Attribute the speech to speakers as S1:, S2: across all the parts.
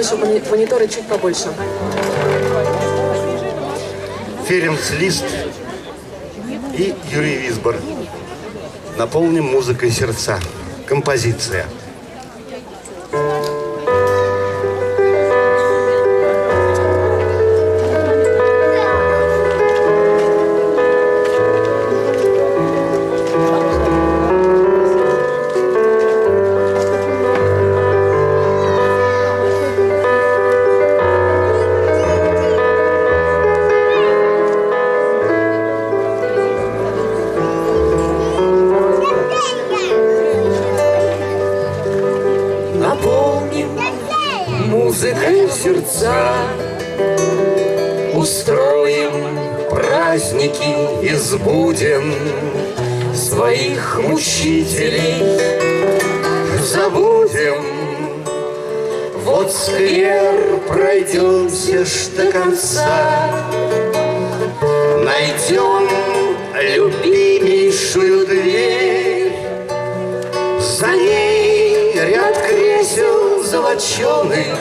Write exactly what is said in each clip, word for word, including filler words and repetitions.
S1: чтобы мониторы чуть побольше.
S2: Ференц Лист и Юрий Висбор. Наполним музыкой сердца. Композиция.
S3: Музыкой сердца устроим праздники из буден своих мучителей. Забудем, вот сквер, пройдемся ж до конца, найдем любимейшую дверь, за ней ряд кресел золоченых,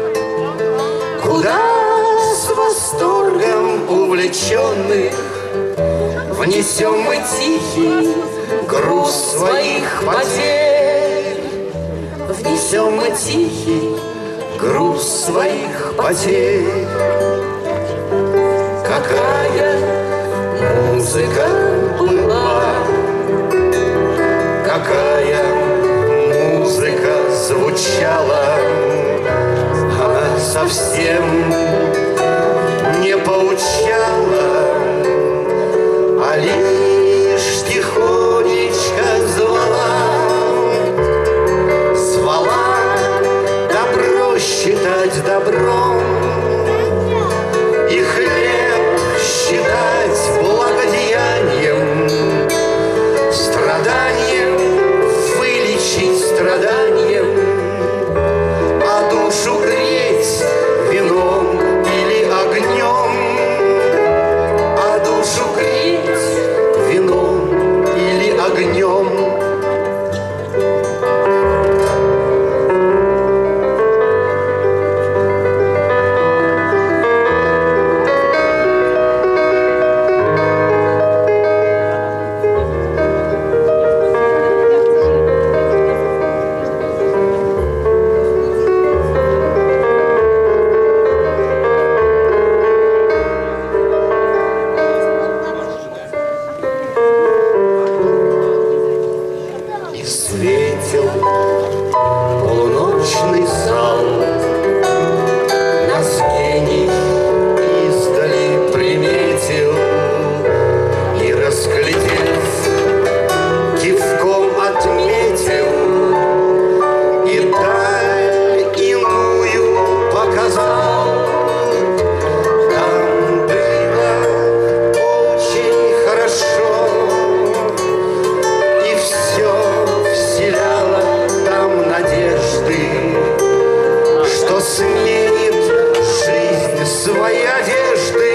S3: куда с восторгом увлеченных внесем мы тихий груз своих потерь. Внесем мы тихий груз своих потерь. Какая музыка была, какая музыка звучала, она совсем не поучала, а лишь тихонечко звала, звала добро считать добром и хлеб считать благодеянием, страданием вылечить страданием, а душу греть вином или огнем, а душу греть вином или огнем. Полуночный зал нас гений издали приметил и, расглядев, кивком отметил и даль иную показал. Там было очень хорошо, и все вселяло там надежды, что сменит жизнь свои одежды.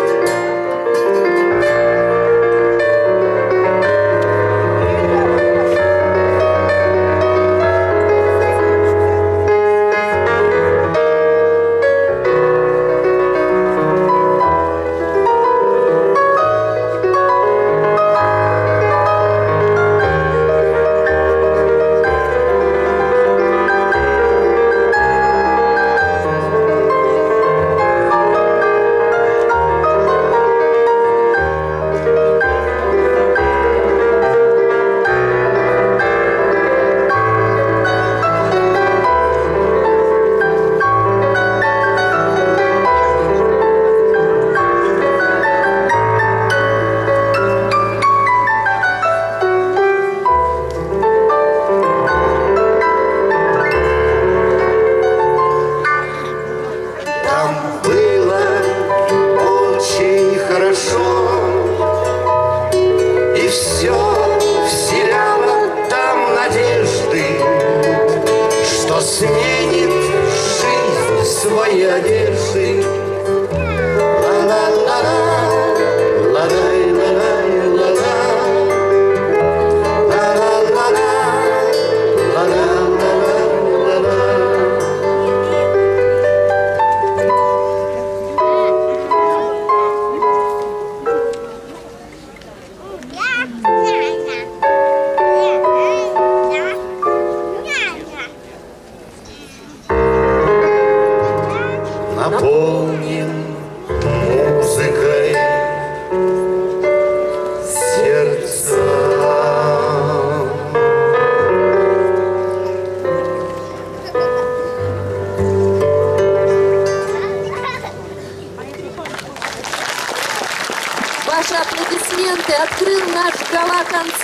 S3: Сменит жизнь свои одежды. Ла-ла-ла-ла, ла-лай-ла-лай-ла-ла, ла-ла-ла-ла, ла-ла-ла-ла-ла-ла.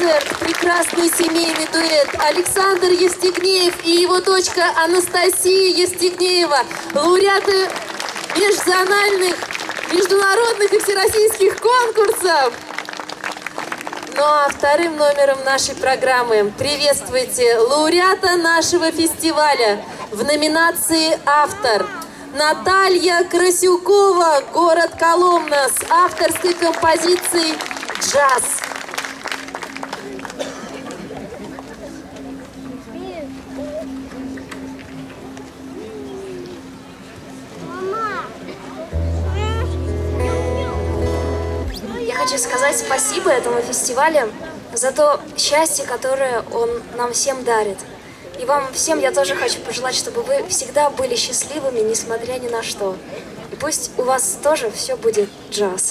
S4: концерт, прекрасный семейный дуэт Александр Евстигнеев и его дочка Анастасия Евстигнеева, лауреаты межзональных, международных и всероссийских конкурсов. Ну а вторым номером нашей программы приветствуйте лауреата нашего фестиваля в номинации «Автор» Наталья Красюкова, город Коломна, с авторской композицией «Джаз».
S5: Я хочу сказать спасибо этому фестивалю за то счастье, которое он нам всем дарит. И вам всем я тоже хочу пожелать, чтобы вы всегда были счастливыми, несмотря ни на что. И пусть у вас тоже все будет джаз.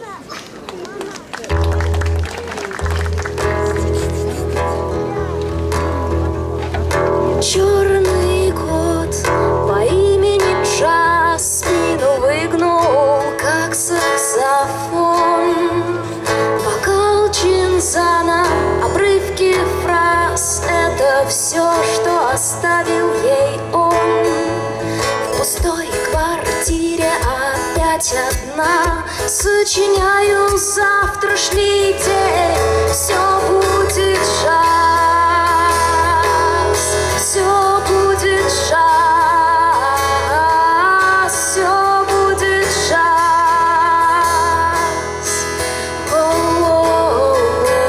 S5: Черный кот по имени Джаз спину выгнул, как саксофон. Бокал чинзана, обрывки фраз — это все, что оставил ей он. В пустой квартире опять одна, сочиняю завтрашний день. Все будет джаз, все будет джаз, все будет джаз. О-о-о-о.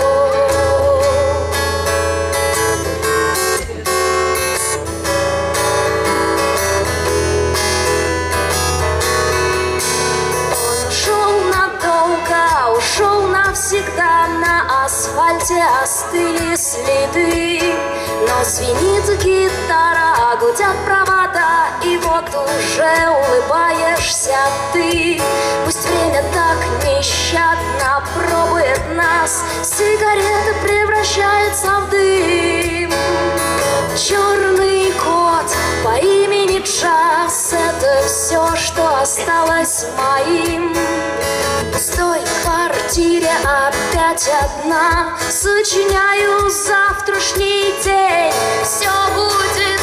S5: Он ушел надолго, ушел навсегда, на асфальте остыли следы. Но звенит гитара, гудят провода, и вот уже улыбаешься ты. Пусть время так нещадно пробует нас, сигарета превращается в дым. Черный кот по имени Джаз — это все, что осталось моим. В пустой квартире опять одна, сочиняю завтрашний день. Все будет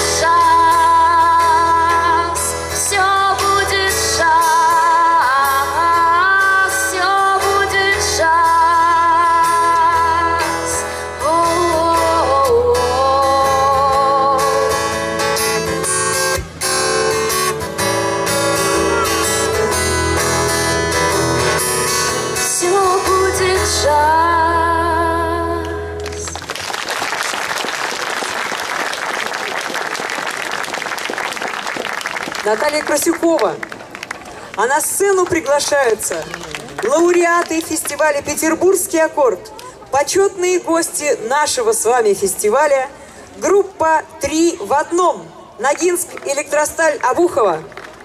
S5: джаз, все будет джаз, все будет джаз. О-о-о-о. Все будет джаз.
S1: Наталья Красюкова. А на сцену приглашаются лауреаты фестиваля «Петербургский аккорд», почетные гости нашего с вами фестиваля, группа «Три в одном», Ногинск, Электросталь, Обухова.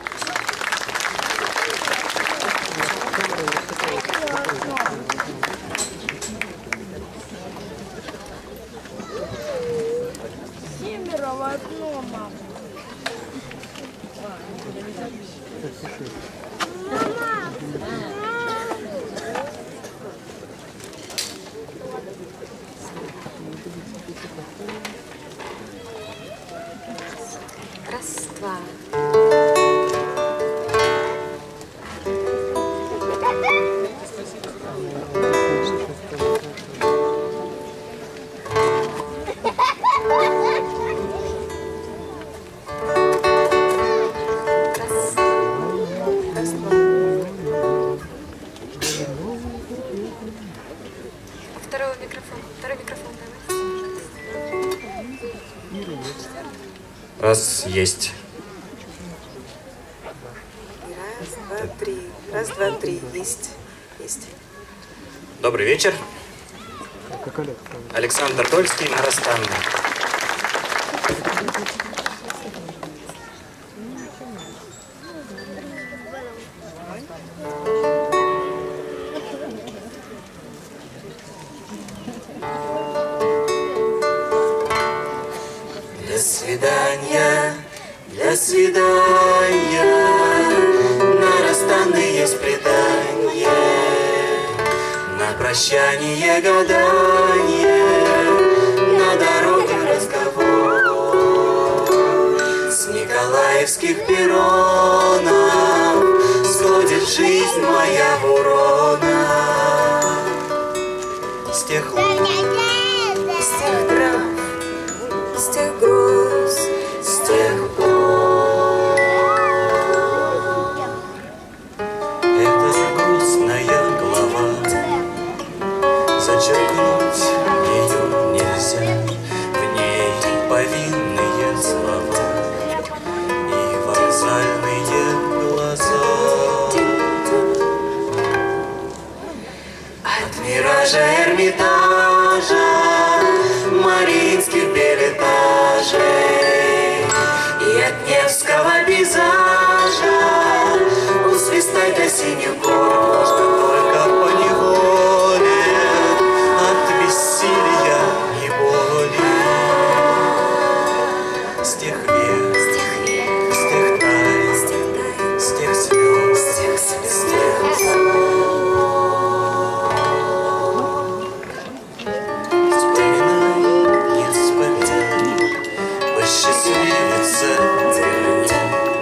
S6: Семеро в одном, мама.
S4: Раз, два. Второй микрофон. Второй микрофон, давай.
S7: Раз, есть.
S1: Раз, два, три. Раз, два, три. Есть. Есть.
S7: Добрый вечер. Александр Тольский, Нарастанный.
S3: До свидания, до свидания, нарастанные есть предания, на прощание гадания. парижских перронов сходит жизнь моя в урона. С тех лун,
S1: С тех трав, с тех гроз,
S3: с тех пор. Это грустная глава, зачеркнуть ее нельзя. В ней повинные слова и вокзальные глаза. От миража Эрмитажа, мариинских билетажей и от Невского пейзажа усвистай до синих гор, что только поневоле от бессилия и боли. С тех век, с тех тайн, с тех слез, с тех посчастливится тебе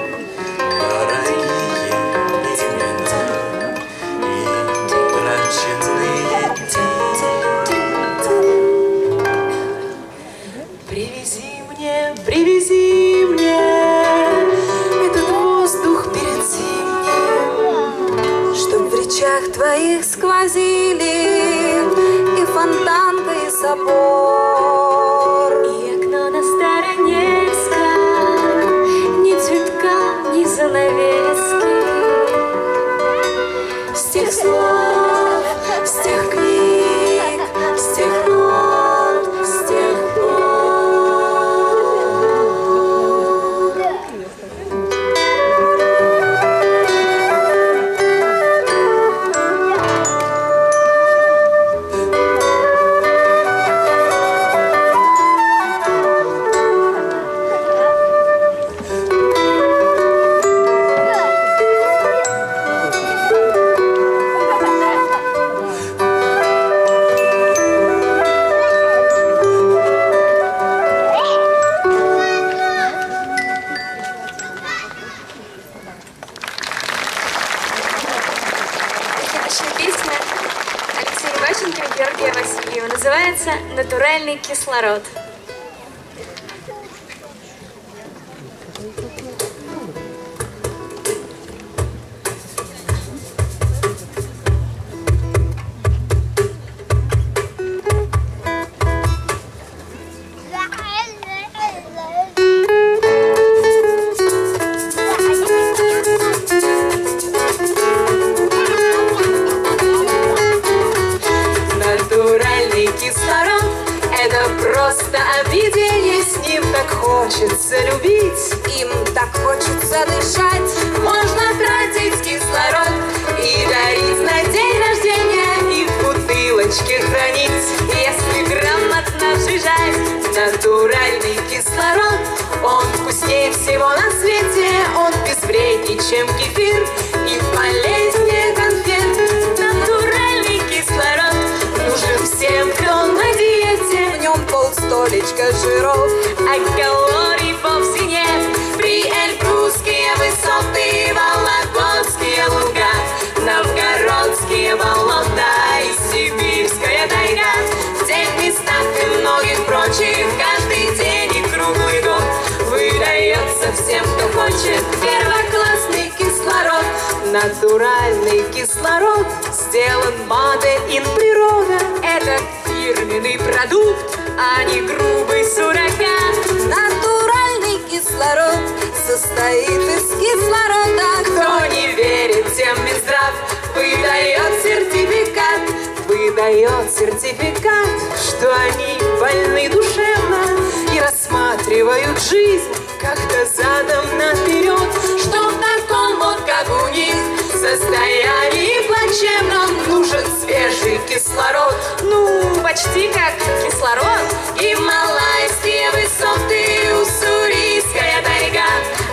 S3: дорогие имена и утраченные дни. Привези мне, привези мне этот воздух перед зимним,
S1: чтоб в речах твоих сквозили и фонтанка, и собор.
S5: И окно на Староневском, ни цветка, ни занавески.
S1: С тех слов, с тех книг, с тех нот, с тех пор.
S5: Следующая песня Алексея Иващенко и Георгия Васильева называется «Натуральный кислород».
S1: Натуральный кислород — это просто объединение, с ним так хочется любить, им так хочется дышать. Можно тратить кислород и дарить на день рождения, и в бутылочке хранить, если грамотно сжижать. Натуральный кислород, он вкуснее всего на свете, он безвреднее, чем кефир, и полезнее конфет. Натуральный кислород нужен всем, кто на диете. В нем полстолечка жиров, а калорий вовсе нет. При Эльбрусские высоты, Вологодские луга, Новгородские болота и Сибирская тайга. В тех местах и многих прочих каждый день и круглый год выдается всем, кто хочет первоклассный кислород. Натуральный кислород сделан made in природа. Это фирменный продукт, а не грубый суррогат. Натуральный кислород состоит из кислорода. Кто не верит, тем Минздрав выдает сертификат. Выдает сертификат, что они больны душевно и рассматривают жизнь как-то задом наперед, что в таком вот, как у них, состоянии плачевном нужен свежий кислород. Ну, почти как кислород. Гималайские высоты, Уссурийская тайга,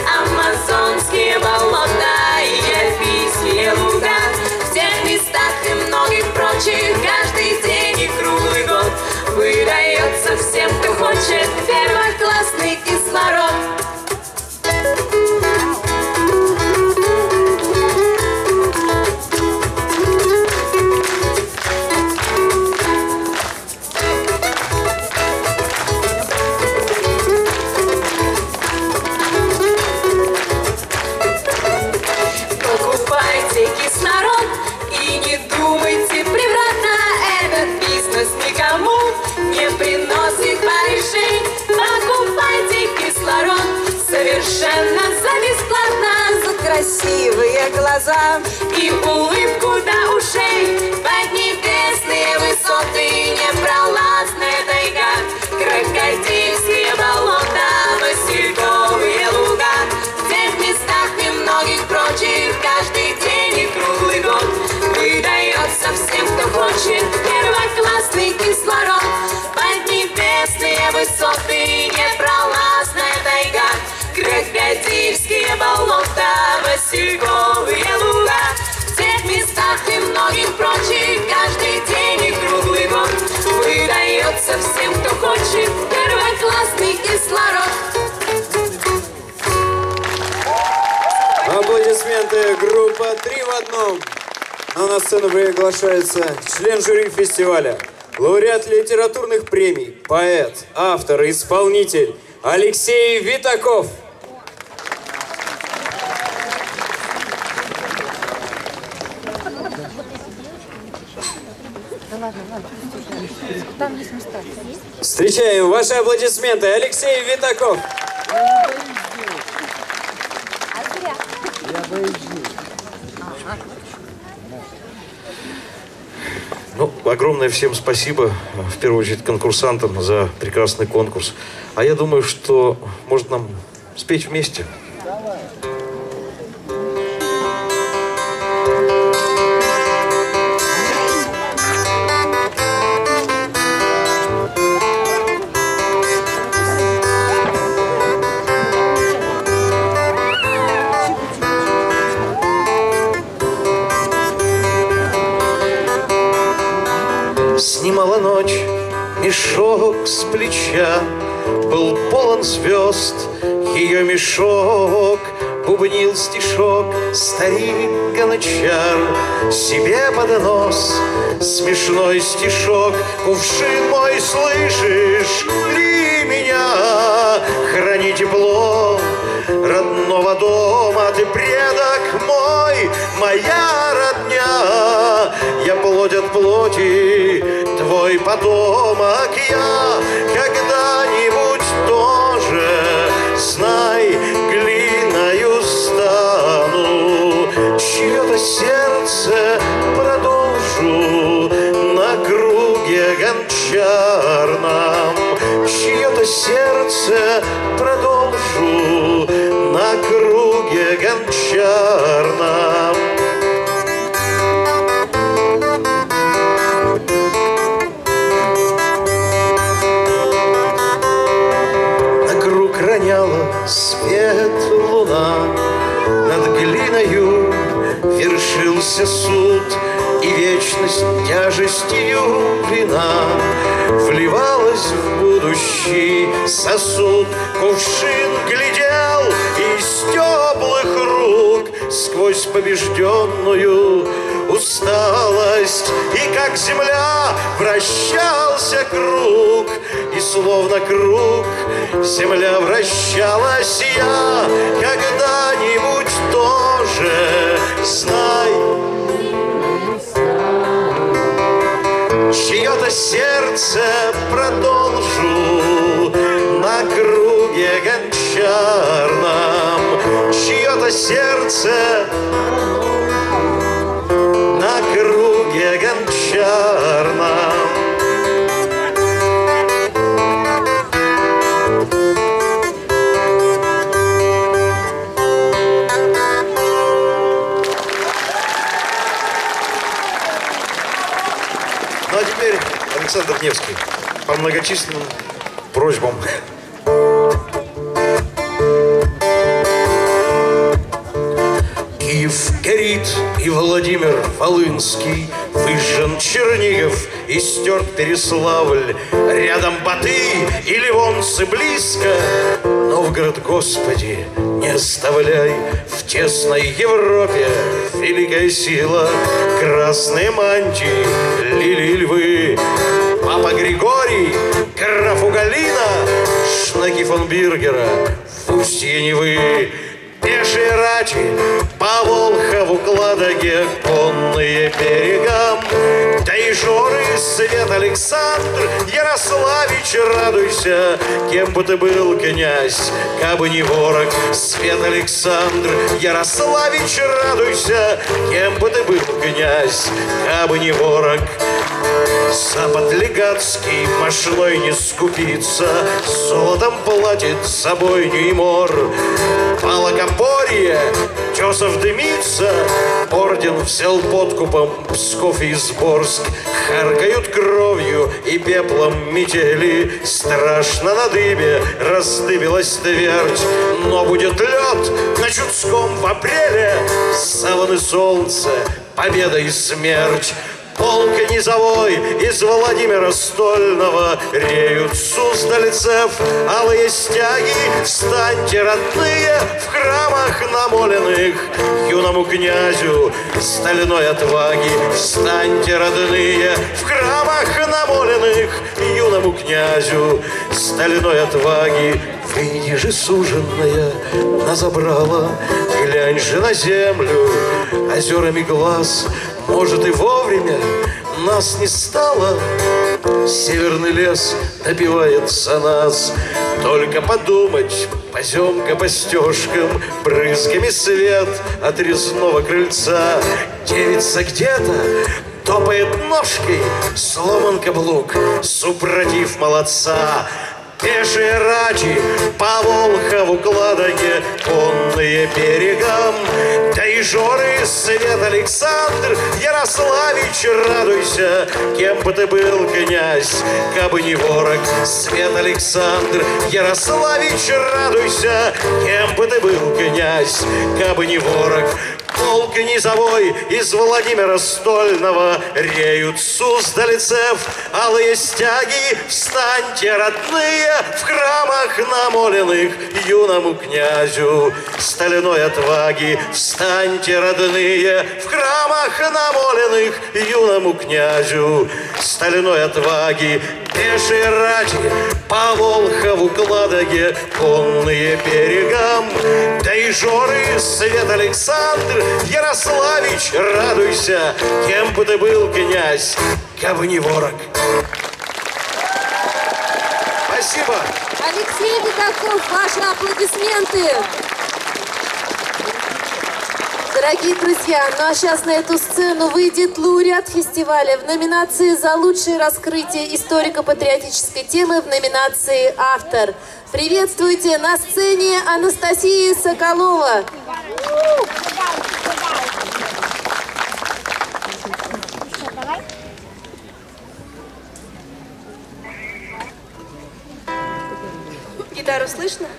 S1: Амазонские болота и Альпийские луга. В тех местах и многих прочих каждый день и круглый год выдается всем, кто хочет первоклассный кислород. красивые глаза
S8: и улыбку до ушей. Поднебесные высоты, непролазная тайга, крокодильские болота, васильковые луга, где в местах и многих прочих каждый день и круглый год выдается всем, кто хочет первоклассный кислород. Поднебесные высоты, непролазная тайга, крокодильские болота, васильковые луга, в местах и многих прочих каждый день и круглый год выдается всем, кто хочет первоклассный кислород.
S9: Аплодисменты, группа «Три в одном». А на сцену приглашается член жюри фестиваля, лауреат литературных премий, поэт, автор и исполнитель Алексей Витаков. Встречаем ваши аплодисменты, Алексей Витаков.
S2: Ну, огромное всем спасибо, в первую очередь, конкурсантам за прекрасный конкурс. А я думаю, что может нам спеть вместе. Снимала ночь мешок с плеча, был полон звезд ее мешок, бубнил стишок старик гончар себе под нос. Смешной стишок: кувшин мой, слышишь ли меня? Храни тепло родного дома, ты предок мой, моя родня. Я плоть от плоти, твой потомок я, когда-нибудь тоже, знай, глиною стану. Чье-то сердце продолжу на круге гончарном, чье-то сердце продолжу на круге гончарном. Роняла свет луна, над глиною вершился суд, и вечность тяжестью вина вливалась в будущий сосуд. Кувшин глядел из теплых рук сквозь побежденную усталость, и как земля вращался круг, и словно круг земля вращалась я, когда-нибудь тоже, знай, чье-то сердце продолжу на круге гончарном, чье-то сердце на круге гончарном. Ну а теперь Александр Невский по многочисленным просьбам. Киев горит, и Владимир Волынский, выжжен Чернигов и стерт Переславль. Рядом Батый и Ливонцы близко. Новгород, Господи, не оставляй. В тесной Европе великая сила. Красные мантии, лили львы. Папа Григорий, граф Угалина, шнаки фон Биргера в устье Невы. Пешие рати по Волхову к Ладоге, конные берегам, Да и Жоры, Свет, Александр, Ярославич, радуйся, кем бы ты был, князь, кабы не ворог. Свет, Александр, Ярославич, радуйся, кем бы ты был, князь, кабы не ворог. Запад легатский пошлой не скупится, золотом платит собойню и мор. Палокопорье, Тесов дымится, орден взял подкупом Псков и Изборск. Харкают кровью и пеплом метели, страшно на дыбе раздыбилась твердь. Но будет лед на Чудском в апреле, саваны солнце, победа и смерть. Полк низовой из Владимира Стольного реют суздальцев алые стяги. Встаньте, родные, в храмах намоленных юному князю стальной отваги. Встаньте, родные, в храмах намоленных юному князю стальной отваги. Выйди же, суженная, на забрало, глянь же на землю озерами глаз. Может, и вовремя нас не стало, северный лес напивается нас. Только подумать, поземка по стежкам, брызгами свет от резного крыльца. Девица где-то топает ножкой, сломан каблук, супротив молодца. Пешие рати по Волхову к Ладоге, конные берегом. Да и Жоры, Свет, Александр, Ярославич, радуйся, кем бы ты был, князь, кабы не ворог. Свет, Александр, Ярославич, радуйся, кем бы ты был, князь, кабы не ворог. Полк низовой из Владимира Стольного реют суздальцев алые стяги. Встаньте, родные, в храмах намоленных юному князю стальной отваги. Встаньте, родные, в храмах намоленных юному князю стальной отваги. Пешие рати по Волхову к Ладоге, конные берегом. Да и Жоры, Свет, Александр, Ярославич, радуйся, кем бы ты был, князь, кабы не ворог. Спасибо.
S4: Алексей Петухов, ваши аплодисменты. Дорогие друзья, ну а сейчас на эту сцену выйдет лауреат фестиваля в номинации «За лучшее раскрытие историко-патриотической темы» в номинации «Автор». Приветствуйте на сцене Анастасия Соколова. Гитару слышно?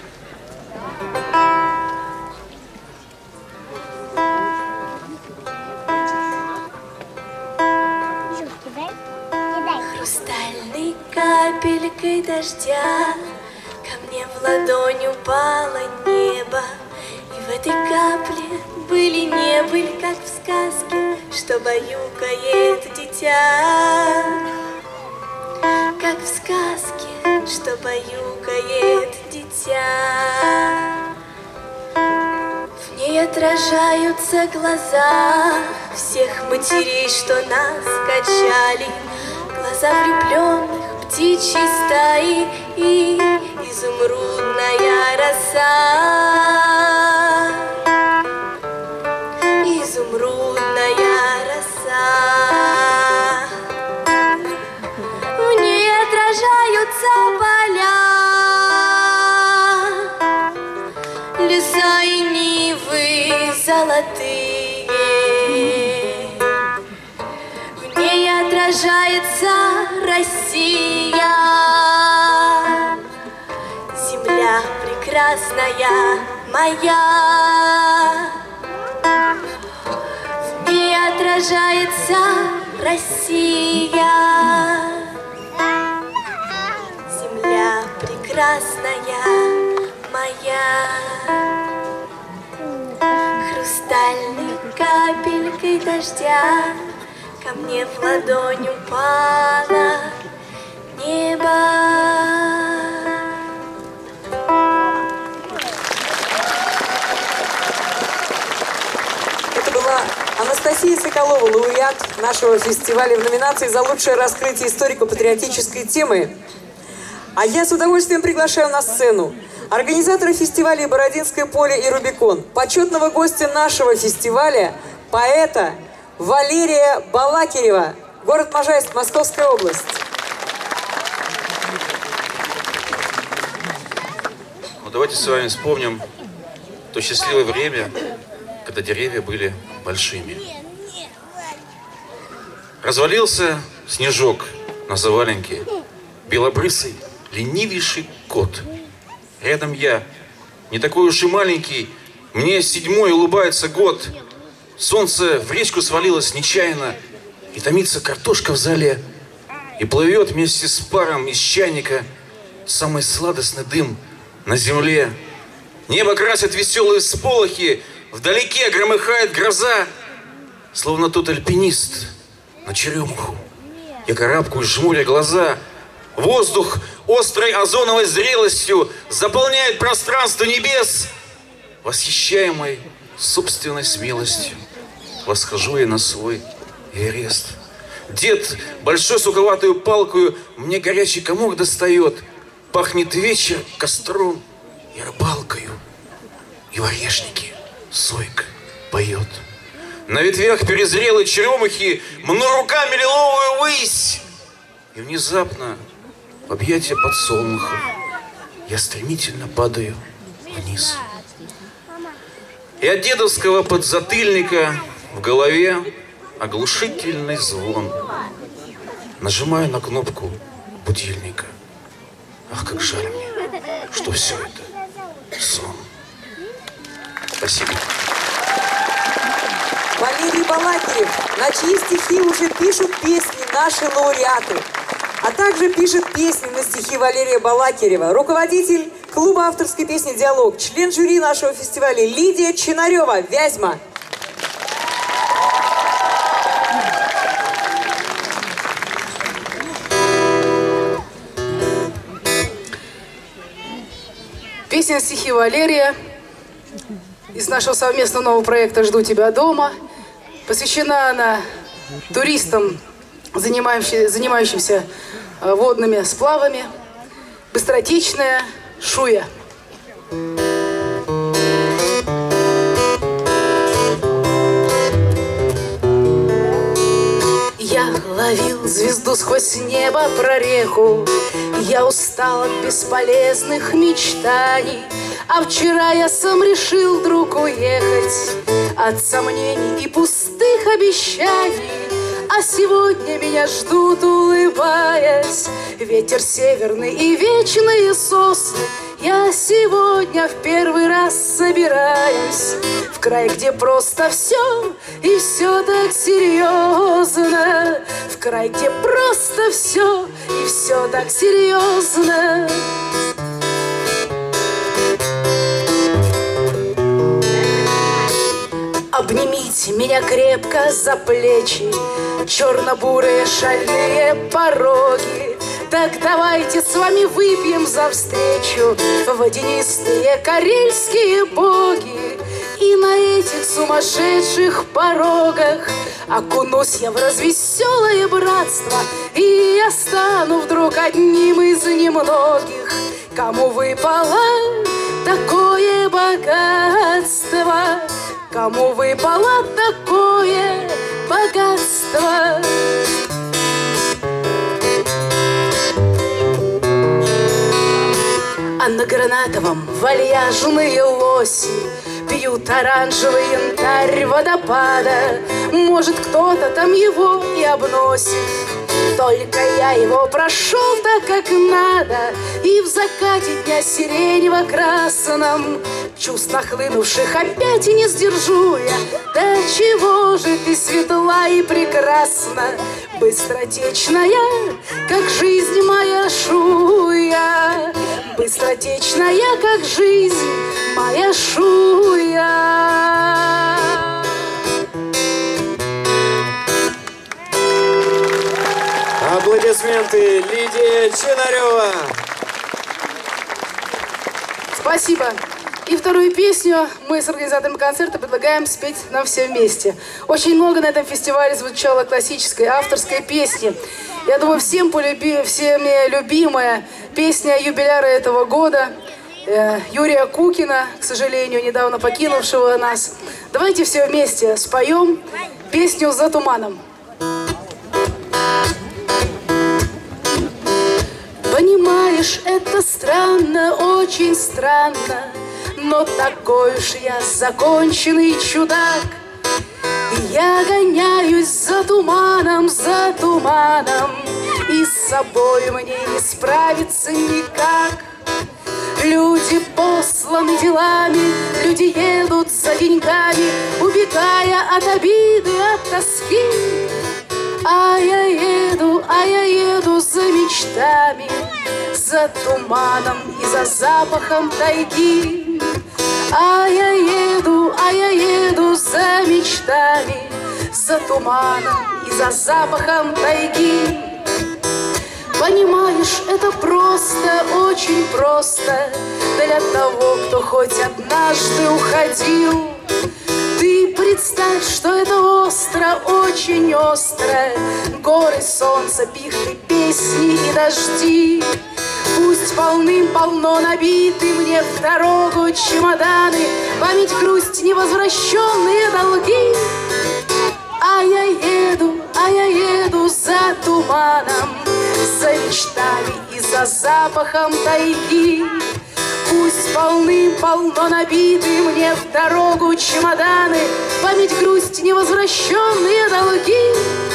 S1: Хрустальной капелькой дождя ко мне в ладонь упало небо, и в этой капле были не были, как в сказке, что баюкает дитя. Как в сказке, что баюкает дитя. В ней отражаются глаза всех матерей, что нас качали, глаза влюбленных птичьей стаи и изумрудная роса. Изумрудная роса. В ней отражаются поля, леса и нивы золотые. В ней отражается Россия, земля прекрасная моя. В ней отражается Россия, земля прекрасная моя. Хрустальной капелькой дождя ко мне в ладонь упало небо.
S10: Это была Анастасия Анастасия Соколова, лауреат нашего фестиваля в номинации за лучшее раскрытие историко-патриотической темы. А я с удовольствием приглашаю на сцену организатора фестивалей «Бородинское поле» и «Рубикон», почетного гостя нашего фестиваля, поэта Валерия Балакирева, город Можайск, Московская область.
S11: Ну, давайте с вами вспомним то счастливое время, когда деревья были большими. Развалился снежок на заваленке, белобрысый, ленивейший кот. Рядом я, не такой уж и маленький, мне седьмой улыбается год. Солнце в речку свалилось нечаянно, и томится картошка в зале, и плывет вместе с паром из чайника самый сладостный дым на земле. Небо красят веселые всполохи, вдалеке громыхает гроза, словно тот альпинист на черемуху. Я карабкаюсь, жмуря глаза. Воздух острой озоновой зрелостью заполняет пространство небес. Восхищаемой собственной смелостью восхожу я на свой Эверест. Дед большой суковатую палкою мне горячий комок достает. Пахнет вечер костром и рыбалкою. И в орешнике сойка поет. На ветвях перезрелой черемухи мну руками лиловую высь. И внезапно в объятия подсолнухов я стремительно падаю вниз. И от дедовского подзатыльника в голове оглушительный звон. Нажимаю на кнопку будильника. Ах, как жаль мне, что все это сон. Спасибо.
S10: Валерий Балакирев, на чьи стихи уже пишут песни наши лауреаты, а также пишет песни на стихи Валерия Балакирева, руководитель клуба авторской песни «Диалог», член жюри нашего фестиваля Лидия Чинарева, Вязьма.
S12: Песня на стихи Валерия из нашего совместного нового проекта «Жду тебя дома». Посвящена она туристам, занимающимся, занимающимся водными сплавами. Быстротечная Шуя. Я ловил звезду сквозь небо прореху, я устал от бесполезных мечтаний. А вчера я сам решил вдруг уехать от сомнений и пустых обещаний. А сегодня меня ждут, улыбаясь, ветер северный и вечные сосны. Я сегодня в первый раз собираюсь в край, где просто все и все так серьезно. В край, где просто все и все так серьезно. Обнимите меня крепко за плечи, черно-бурые шальные пороги. Так давайте с вами выпьем за встречу водянистые карельские боги. И на этих сумасшедших порогах окунусь я в развеселое братство, и я стану вдруг одним из немногих, кому выпало такое богатство. Кому выпало такое богатство. А на Гранатовом вальяжные лоси пьют оранжевый янтарь водопада. Может, кто-то там его и обносит, только я его прошел так, как надо. И в закате дня сиренево-красном чувств нахлынувших опять и не сдержу я. Да чего же ты светла и прекрасна, быстротечная, как жизнь моя Шуя. Быстротечная, как жизнь моя Шуя.
S9: Аплодисменты Лидия Чинарева.
S12: Спасибо. И вторую песню мы с организатором концерта предлагаем спеть нам все вместе. Очень много на этом фестивале звучало классической авторской песни. Я думаю, всем полюби, всеми любимая песня юбиляра этого года э, Юрия Кукина, к сожалению, недавно покинувшего нас. Давайте все вместе споем песню «За туманом». Понимаешь, это странно, очень странно, но такой уж я законченный чудак. И я гоняюсь за туманом, за туманом, и с собой мне не справиться никак. Люди посланы делами, люди едут за деньгами, убегая от обиды, от тоски. А я еду, а я еду за мечтами, за туманом и за запахом тайги. А я еду, а я еду за мечтами, за туманом и за запахом тайги. Понимаешь, это просто, очень просто для того, кто хоть однажды уходил. Ты представь, что это остро, очень остро, горы, солнце, пихты, песни и дожди. Пусть полным-полно набиты мне в дорогу чемоданы, память, грусть, невозвращенные долги. А я еду, а я еду за туманом, за мечтами и за запахом тайги. Пусть полным-полно набиты мне в дорогу чемоданы, память, грусть, невозвращенные долги.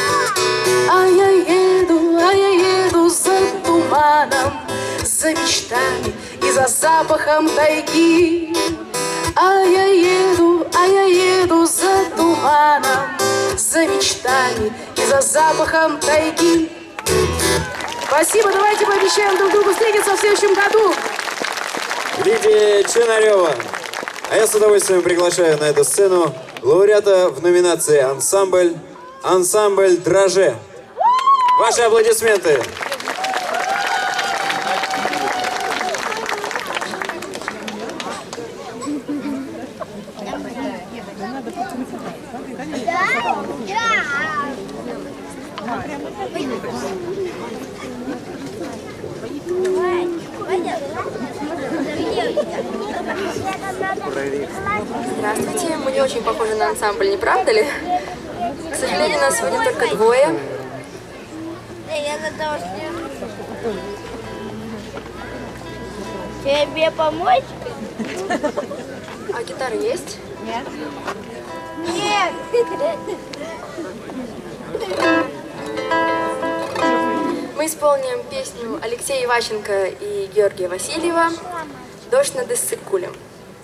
S12: А я еду, а я еду за туманом, за мечтами и за запахом тайги. А я еду, а я еду за туманом, за мечтами и за запахом тайги. Спасибо, давайте пообещаем друг другу встретиться в следующем году.
S9: Лидия Чинарева. А я с удовольствием приглашаю на эту сцену лауреата в номинации «Ансамбль», ансамбль «Драже». Ваши аплодисменты.
S13: Здравствуйте, мы не очень похожи на ансамбль, не правда ли? К сожалению, нас сегодня только двое.
S6: Тебе помочь?
S13: А гитара есть?
S6: Нет. Нет.
S13: Мы исполним песню Алексея Иващенко и Георгия Васильева «Дождь над Иссык-Кулем».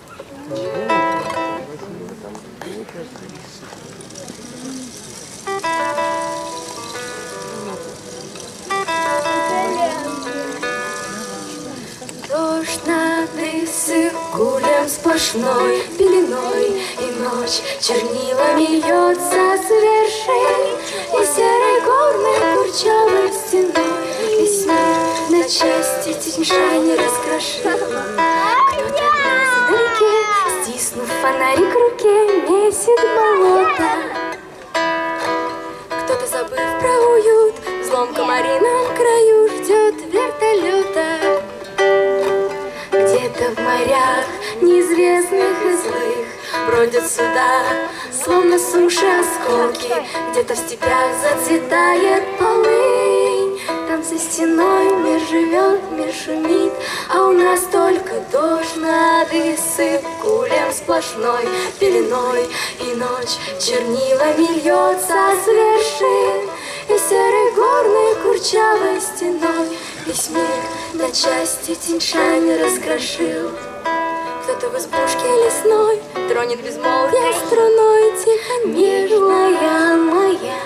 S8: Дождь над Иссык-Кулем сплошной пеленой, и ночь чернилами льется с вершин, и серой горной курчавой стеной весь мир на части теньшань раскрошил. Кто-то вдалеке, стиснув фонарик в руке, месит болото. Кто-то, забыв про уют, в злом комарином краю ждет вертолета. Где-то в морях неизвестных и злых бродят суда, словно суши осколки. Где-то в степях зацветает полынь. Там за стеной мир живет, мир шумит, а у нас только дождь над Иссык-Кулем сплошной пеленой, и ночь чернилами льется с вершин, и серой горной курчавой стеной весь мир на части теньшань раскрошил. Кто-то в избушке лесной тронет безмолвие струной тихо нежная моя,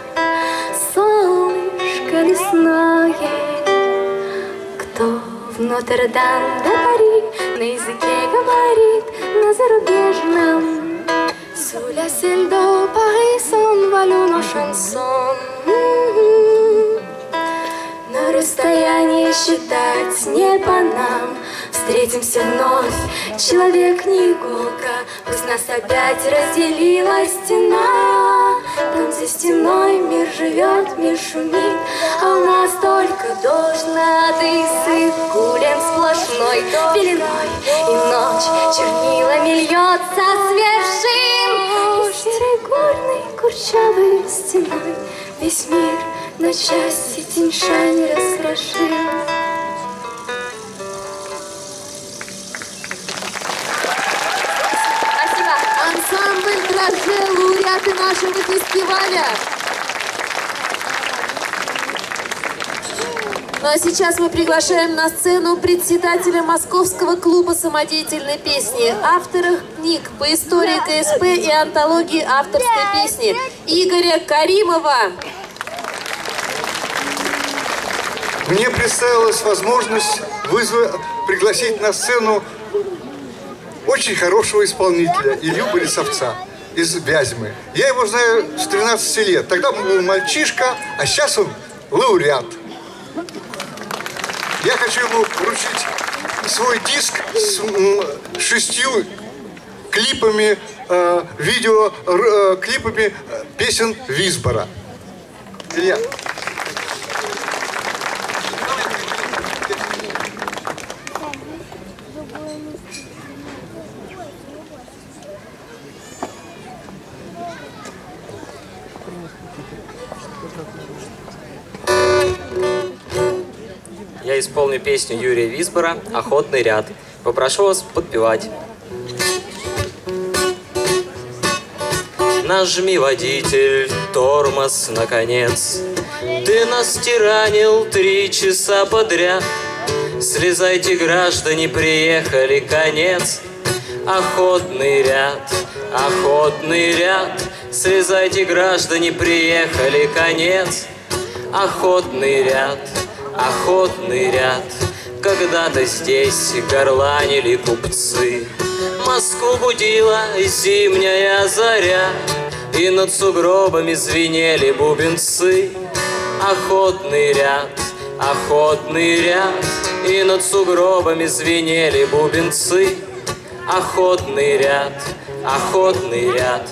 S8: солнышко лесное. Кто в Нотр-Дам до Пари на языке говорит, на зарубежном. Sous la ciel de Paris s'envolent nos chansons. На расстоянии считать небо нам, в встретимся вновь. Человек не иголка, пусть нас опять разделила стена. Там за стеной мир живет, мир шумит, а у нас только дождь над Исой, кулем сплошной пеленой. И ночь чернилами льется свежим, и серой горной курчавой стеной весь мир на части Тянь-Шань раскрошил.
S4: Ансамбль «Дрожжи», лауреаты нашего фестиваля. Ну а сейчас мы приглашаем на сцену председателя Московского клуба самодеятельной песни, автора книг по истории ка эс пэ и антологии авторской песни Игоря Каримова.
S14: Мне представилась возможность вызвать, пригласить на сцену очень хорошего исполнителя, Илью Борисовца из Вязьмы. Я его знаю с тринадцати лет. Тогда он был мальчишка, а сейчас он лауреат. Я хочу ему вручить свой диск с шестью клипами, э, видео, э, клипами песен Висбора. Илья.
S7: Я исполню песню Юрия Висбора «Охотный ряд». Попрошу вас подпевать. Нажми, водитель, тормоз, наконец. Ты нас тиранил три часа подряд. Слезайте, граждане, приехали, конец. Охотный ряд, охотный ряд. Слезайте, граждане, приехали, конец. Охотный ряд, охотный ряд. Когда-то здесь горланили купцы. Москву будила зимняя заря, и над сугробами звенели бубенцы. Охотный ряд, охотный ряд, и над сугробами звенели бубенцы. Охотный ряд, охотный ряд.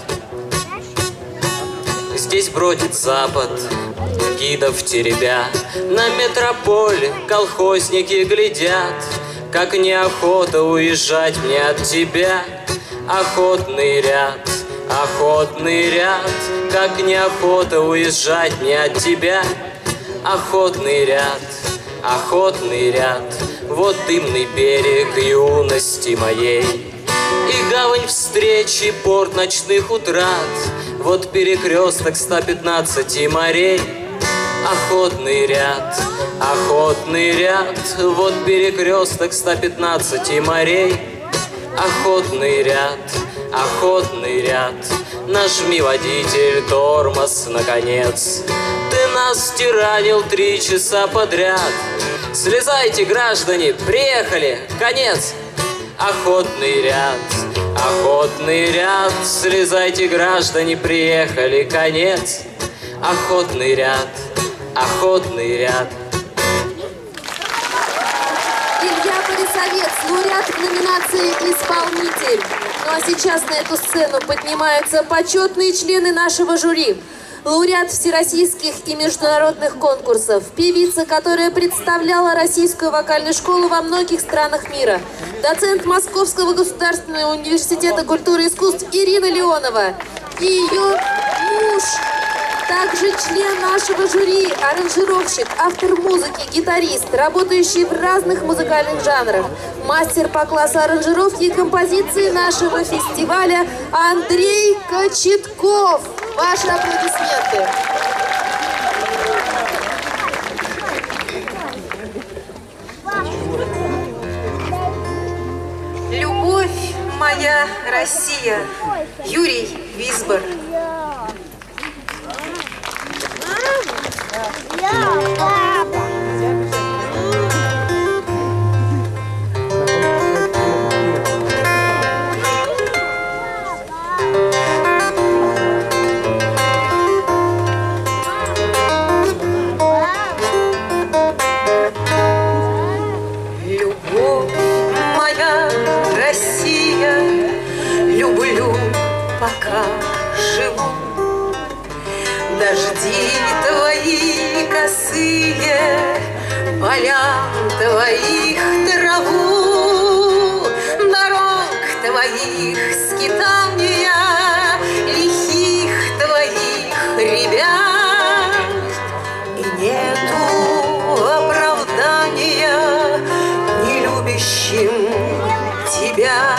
S7: Здесь бродит запад, гидов теребя, на метрополе колхозники глядят, как неохота уезжать мне от тебя. Охотный ряд, охотный ряд, как неохота уезжать мне от тебя. Охотный ряд, охотный ряд, вот дымный берег юности моей. И гавань встречи, порт ночных утрат, вот перекресток ста пятнадцати морей. Охотный ряд, охотный ряд, вот перекресток ста пятнадцати морей. Охотный ряд, охотный ряд, нажми, водитель, тормоз, наконец. Ты нас тиранил три часа подряд. Слезайте, граждане, приехали, конец. Охотный ряд, охотный ряд, слезайте, граждане, приехали, конец. Охотный ряд, охотный ряд.
S4: Илья Борисовец, лауреат в номинации «Исполнитель». Ну а сейчас на эту сцену поднимаются почетные члены нашего жюри. Лауреат всероссийских и международных конкурсов, певица, которая представляла российскую вокальную школу во многих странах мира, доцент Московского государственного университета культуры и искусств Ирина Леонова и ее муж, также член нашего жюри, аранжировщик, автор музыки, гитарист, работающий в разных музыкальных жанрах, мастер по классу аранжировки и композиции нашего фестиваля Андрей Кочетков. Ваши аплодисменты.
S10: Любовь моя Россия. Юрий Висбор.
S12: люблю, пока живу. Дожди твои косые, полям твоих траву, дорог твоих скитания, лихих твоих ребят. И нету оправдания нелюбящим тебя.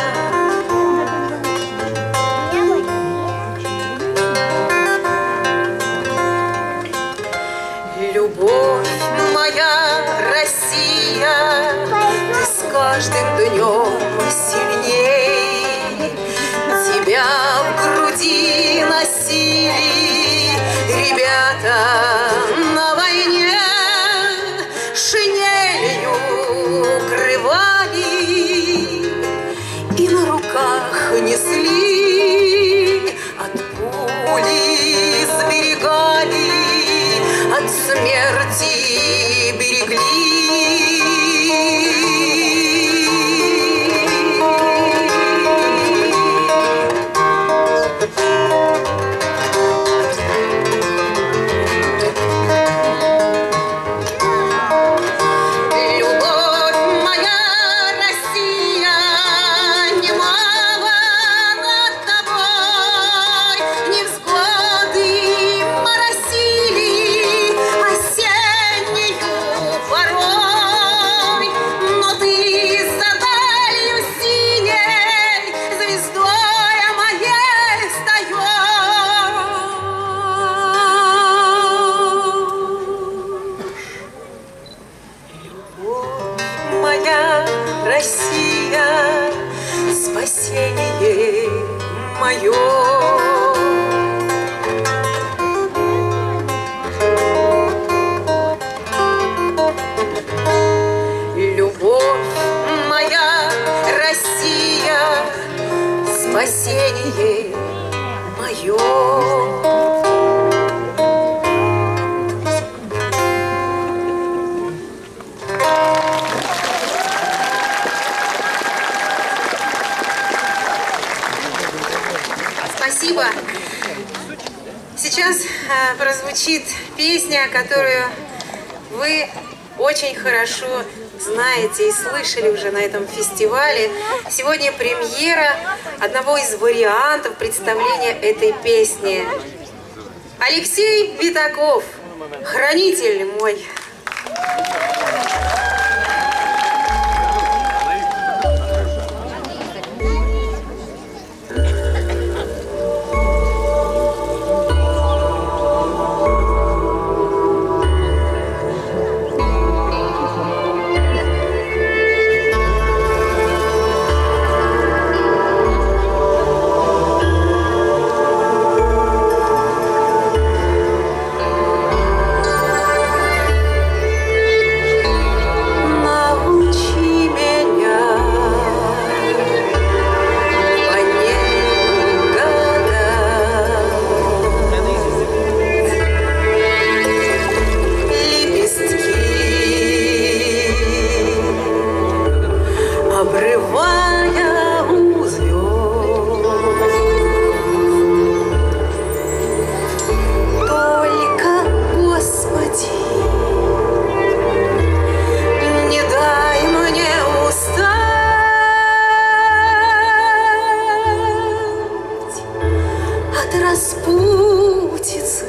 S12: Любовь моя, Россия, ты с каждым днем сильней. Тебя в груди носили ребята на войне, шинелью укрывали и на руках несли, от пули сберегали, от смерти берегли. Россия, спасение мое. Любовь моя, Россия, спасение мое.
S4: Спасибо. Сейчас а, прозвучит песня, которую вы очень хорошо знаете и слышали уже на этом фестивале. Сегодня премьера одного из вариантов представления этой песни. Алексей Витаков, хранитель мой. Распутицы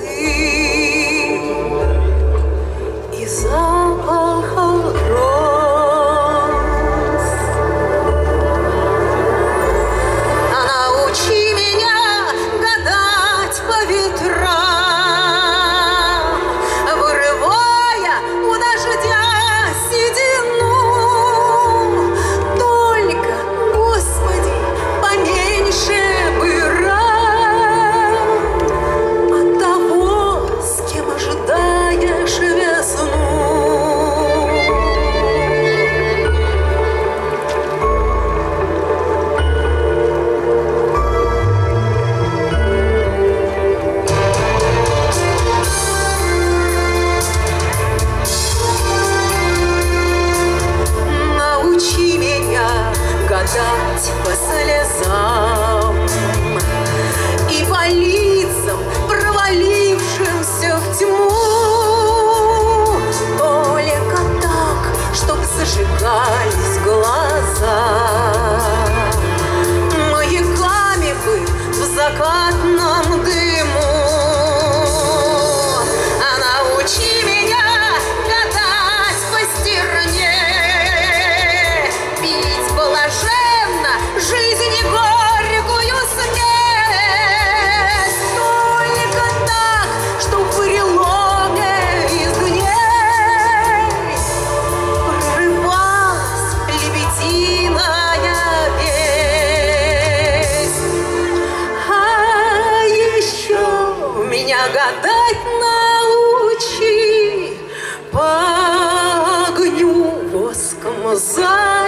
S4: и запаха роз.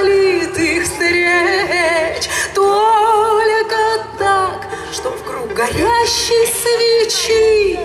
S12: залитых встреч. Только так, чтоб в круг горящей свечи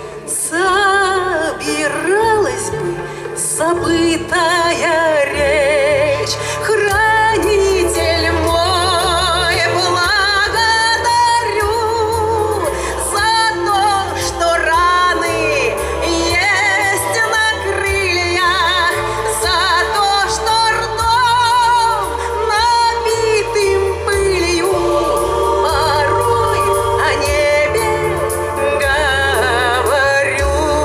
S12: собиралась бы забытая речь. Хранитель мой, благодарю за то, что раны есть на крыльях, за то, что ртом набитым пылью порой о небе говорю.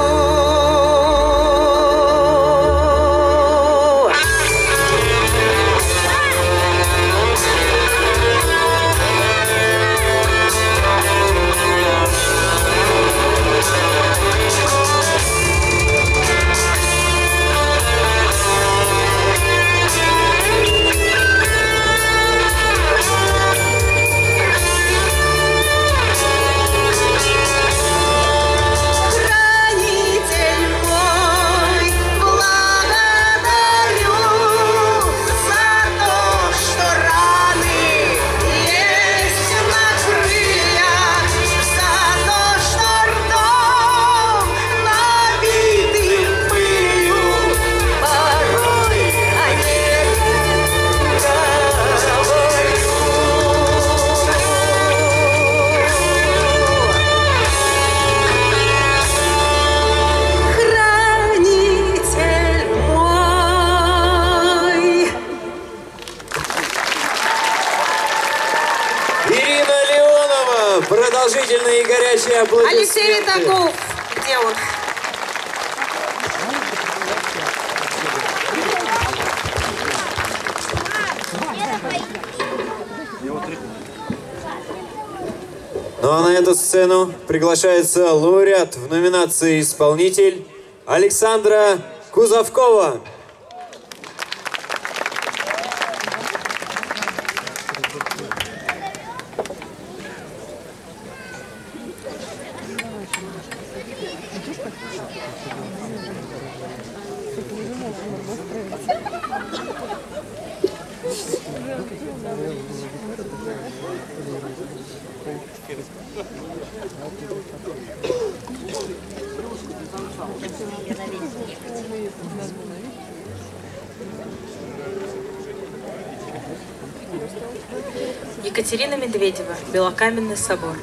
S12: Хранитель мой, благодарю за то, что раны есть на крыльях, за то, что ртом набитым пылью порой о небе говорю. Хранитель мой.
S9: Ирина Леонова. Продолжительные и горячие аплодисменты.
S10: Алексей Витаков. Где он?
S9: Ну а на эту сцену приглашается лауреат в номинации «Исполнитель» Александра Кузовкова.
S15: Екатерина Медведева, Белокаменный собор.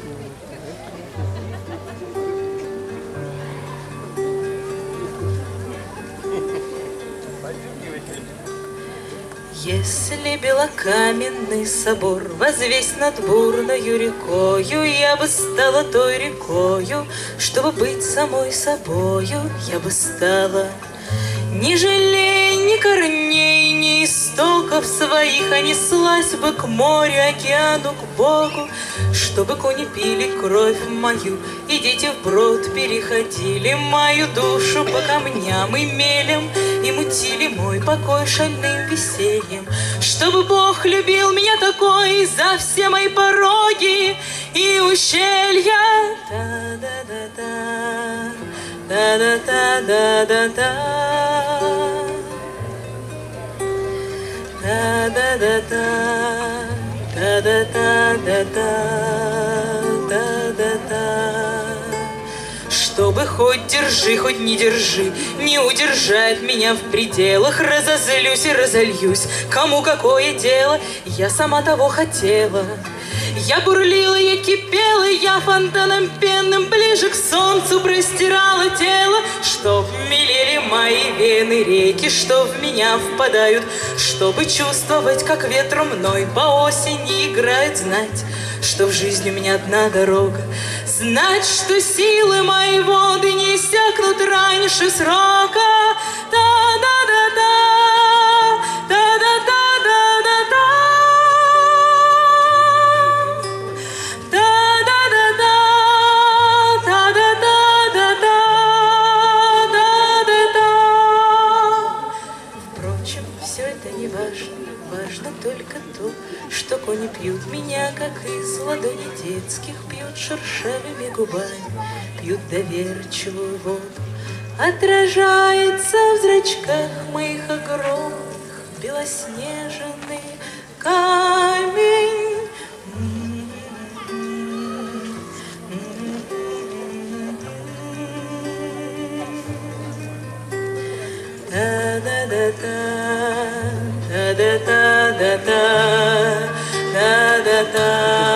S15: Если белокаменный собор возвесь над бурною рекою, я бы стала той рекою, чтобы быть самой собою, я бы стала. Не жалея ни корней, ни истоков своих, а неслась бы к морю, океану, к Богу, чтобы кони пили кровь мою, и дети вброд переходили мою душу по камням и мелям, и мутили мой покой шальным весельем, чтобы Бог любил меня такой за все мои пороги и ущелья. Та-да-да-да, та-да-да-да-да-да, та-да-да-да, та-да-да-да-да, та-да-да. Чтобы хоть держи, хоть не держи, не удержает меня в пределах. Разозлюсь и разольюсь, кому какое дело, я сама того хотела. Я бурлила, я кипела, я фонтаном пенным ближе к солнцу простирала тело, чтоб мелели мои вены реки, что в меня впадают, чтобы чувствовать, как ветром мной по осени играет, знать, что в жизни у меня одна дорога, знать, что силы мои воды не иссякнут раньше срока. Та-да-да-да, та-да-да-да-да-да. Впрочем, все это не важно, важно только то, что кони пьют меня, как из ладони детских, пьют шершавыми губами, пьют доверчивую воду. Отражается в зрачках моих огромных белоснежный камень. Да-да-да-да, да-да-да-да-да, да-да-да.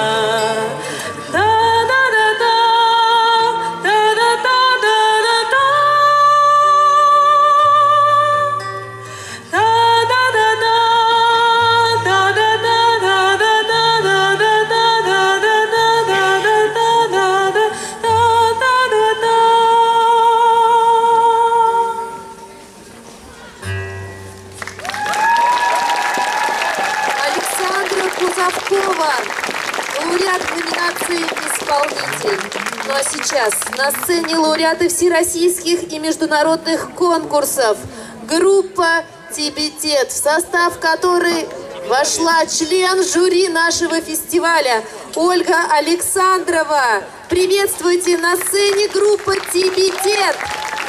S4: Лауреат в номинации «Исполнитель». Ну а сейчас на сцене лауреаты всероссийских и международных конкурсов. Группа «Тибетет», в состав которой вошла член жюри нашего фестиваля Ольга Александрова. Приветствуйте на сцене группа «Тибетет».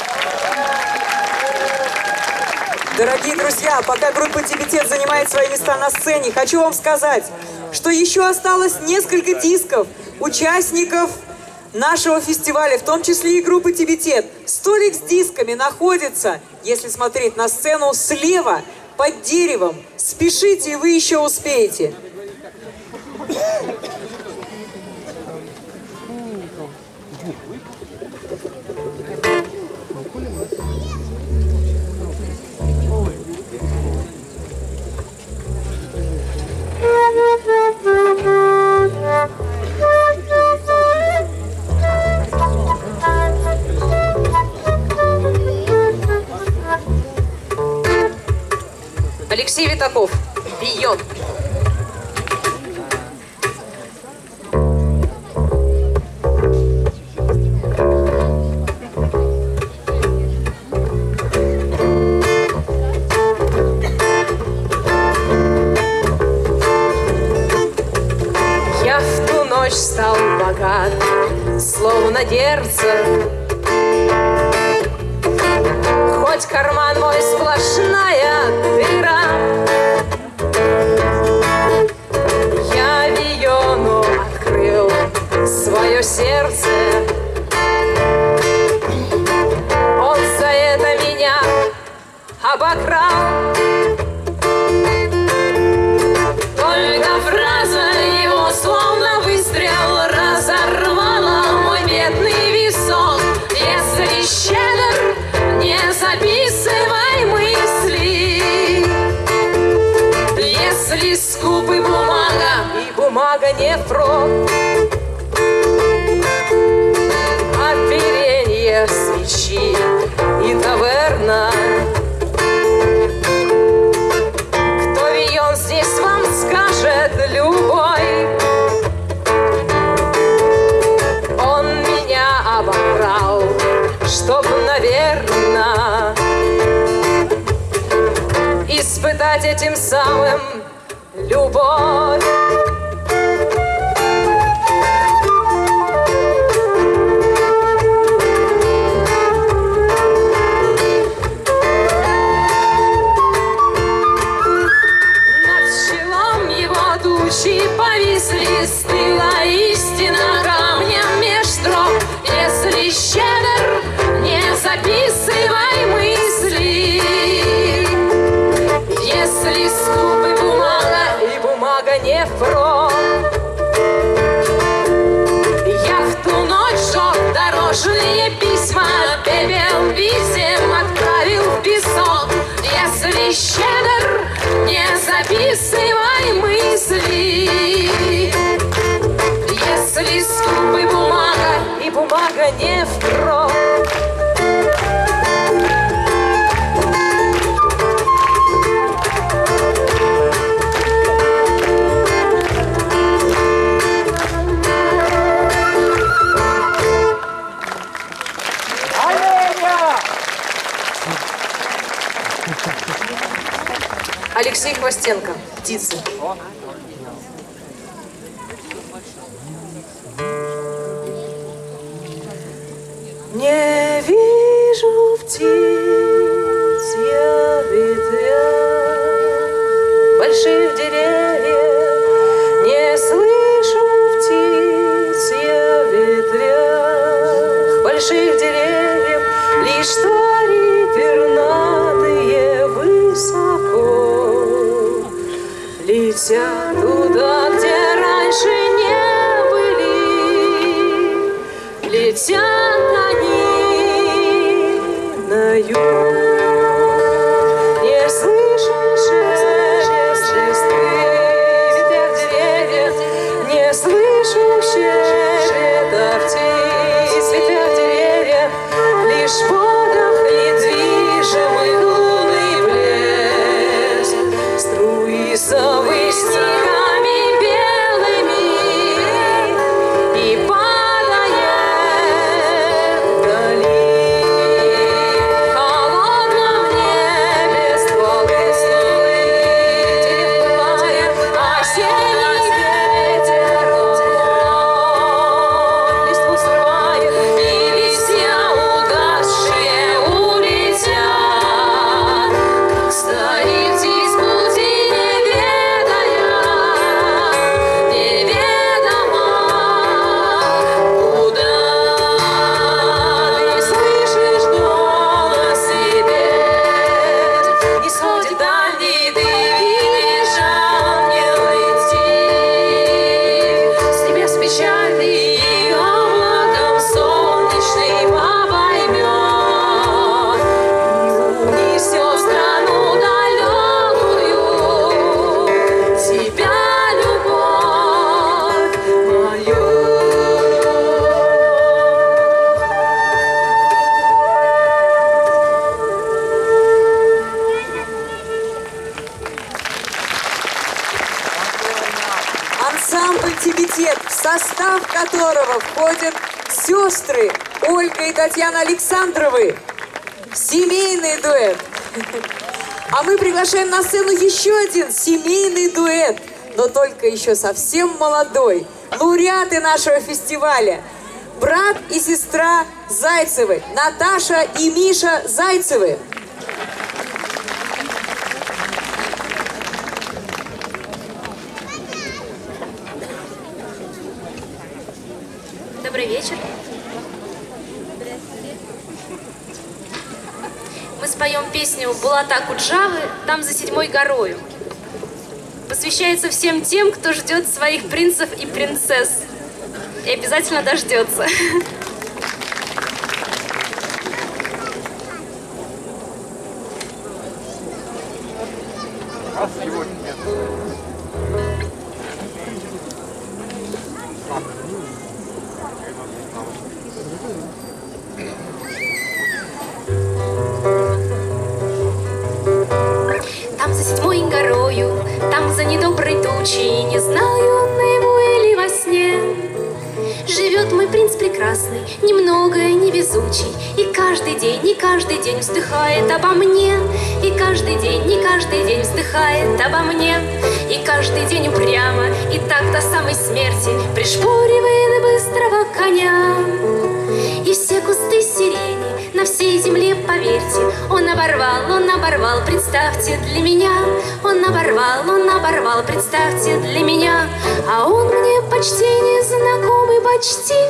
S10: Дорогие друзья, пока группа «Тибетет» занимает свои места на сцене, хочу вам сказать, что еще осталось несколько дисков участников нашего фестиваля, в том числе и группы «Тибетет». Столик с дисками находится, если смотреть на сцену, слева, под деревом. Спешите, вы еще успеете. Алексей Витаков, «Бион».
S12: Я в ту ночь стал богат, словно герцог. Хоть карман мой сплошная дыра, я Биону открыл свое сердце. Он за это меня обокрал. Только фраза его, словно выстрел, разорвала мой бедный висок. Если щедр, не записывай мысли. Если скуп и бумага, и бумага не впрок, оперенье свечи и таверна. Кто Бион здесь вам скажет любой? Он меня обокрал, чтоб, наверно, испытать этим самым любовь. Над челом его тучи повисли, стыла истина камнем меж строк. Если щедр, не записывай мысли. Если скуп и бумага, и бумага не впрок, я в ту ночь жег дорожные письма, пепел писем отправил в песок. Если щедр, не записывай мысли. Если скуп и бумага, и бумага не впрок. Алексей Хвостенко, «Птицы». Не вижу птиц я в ветвях, больших деревьев, не слышу птиц я в ветвях больших деревьев, лишь твари пернатые высоко летят туда, где раньше не были, летят они на юг. Не слышишь шелест листвы в ветвях деревьев, не слышу щебета птиц в ветвях деревьев, лишь подох недвижимый лунный блеск, струи совы снегами белыми и падает вдали. В холодном небе стволы снули, дерев пылает осенний ветер, листву срывает, и листья угасшие улетят, как стали птиц пути не ведая, неведомо куда. Ты слышишь голос себе, не сходит дальний дым, и бежал не уйти. С небес печальный и облаком солнечным обоймет, и унесет в страну далекую тебя, любовь мою.
S10: Ансамбль «Тибетет», в состав которого входят сестры Ольга и Татьяна Александровы. Семейный дуэт. А мы приглашаем на сцену еще один семейный дуэт, но только еще совсем молодой. Лауреаты нашего фестиваля. Брат и сестра Зайцевы, Наташа и Миша Зайцевы.
S16: Добрый вечер. Мы споем песню «Булата Куджавы», там за седьмой горою. Посвящается всем тем, кто ждет своих принцев и принцесс. И обязательно дождется. Там за седьмой горою, там за недоброй тучей, не знаю, наяву или во сне, живет мой принц прекрасный, немного невезучий, и каждый день, не каждый день вздыхает обо мне, и каждый день, не каждый день вздыхает обо мне, и каждый день упрямо, и так до самой смерти пришпоривает быстрого коня. И все кусты сирени на всей земле, поверьте, он оборвал, он оборвал, представьте для меня, он оборвал, он оборвал, представьте для меня, а он мне почти незнакомый, почти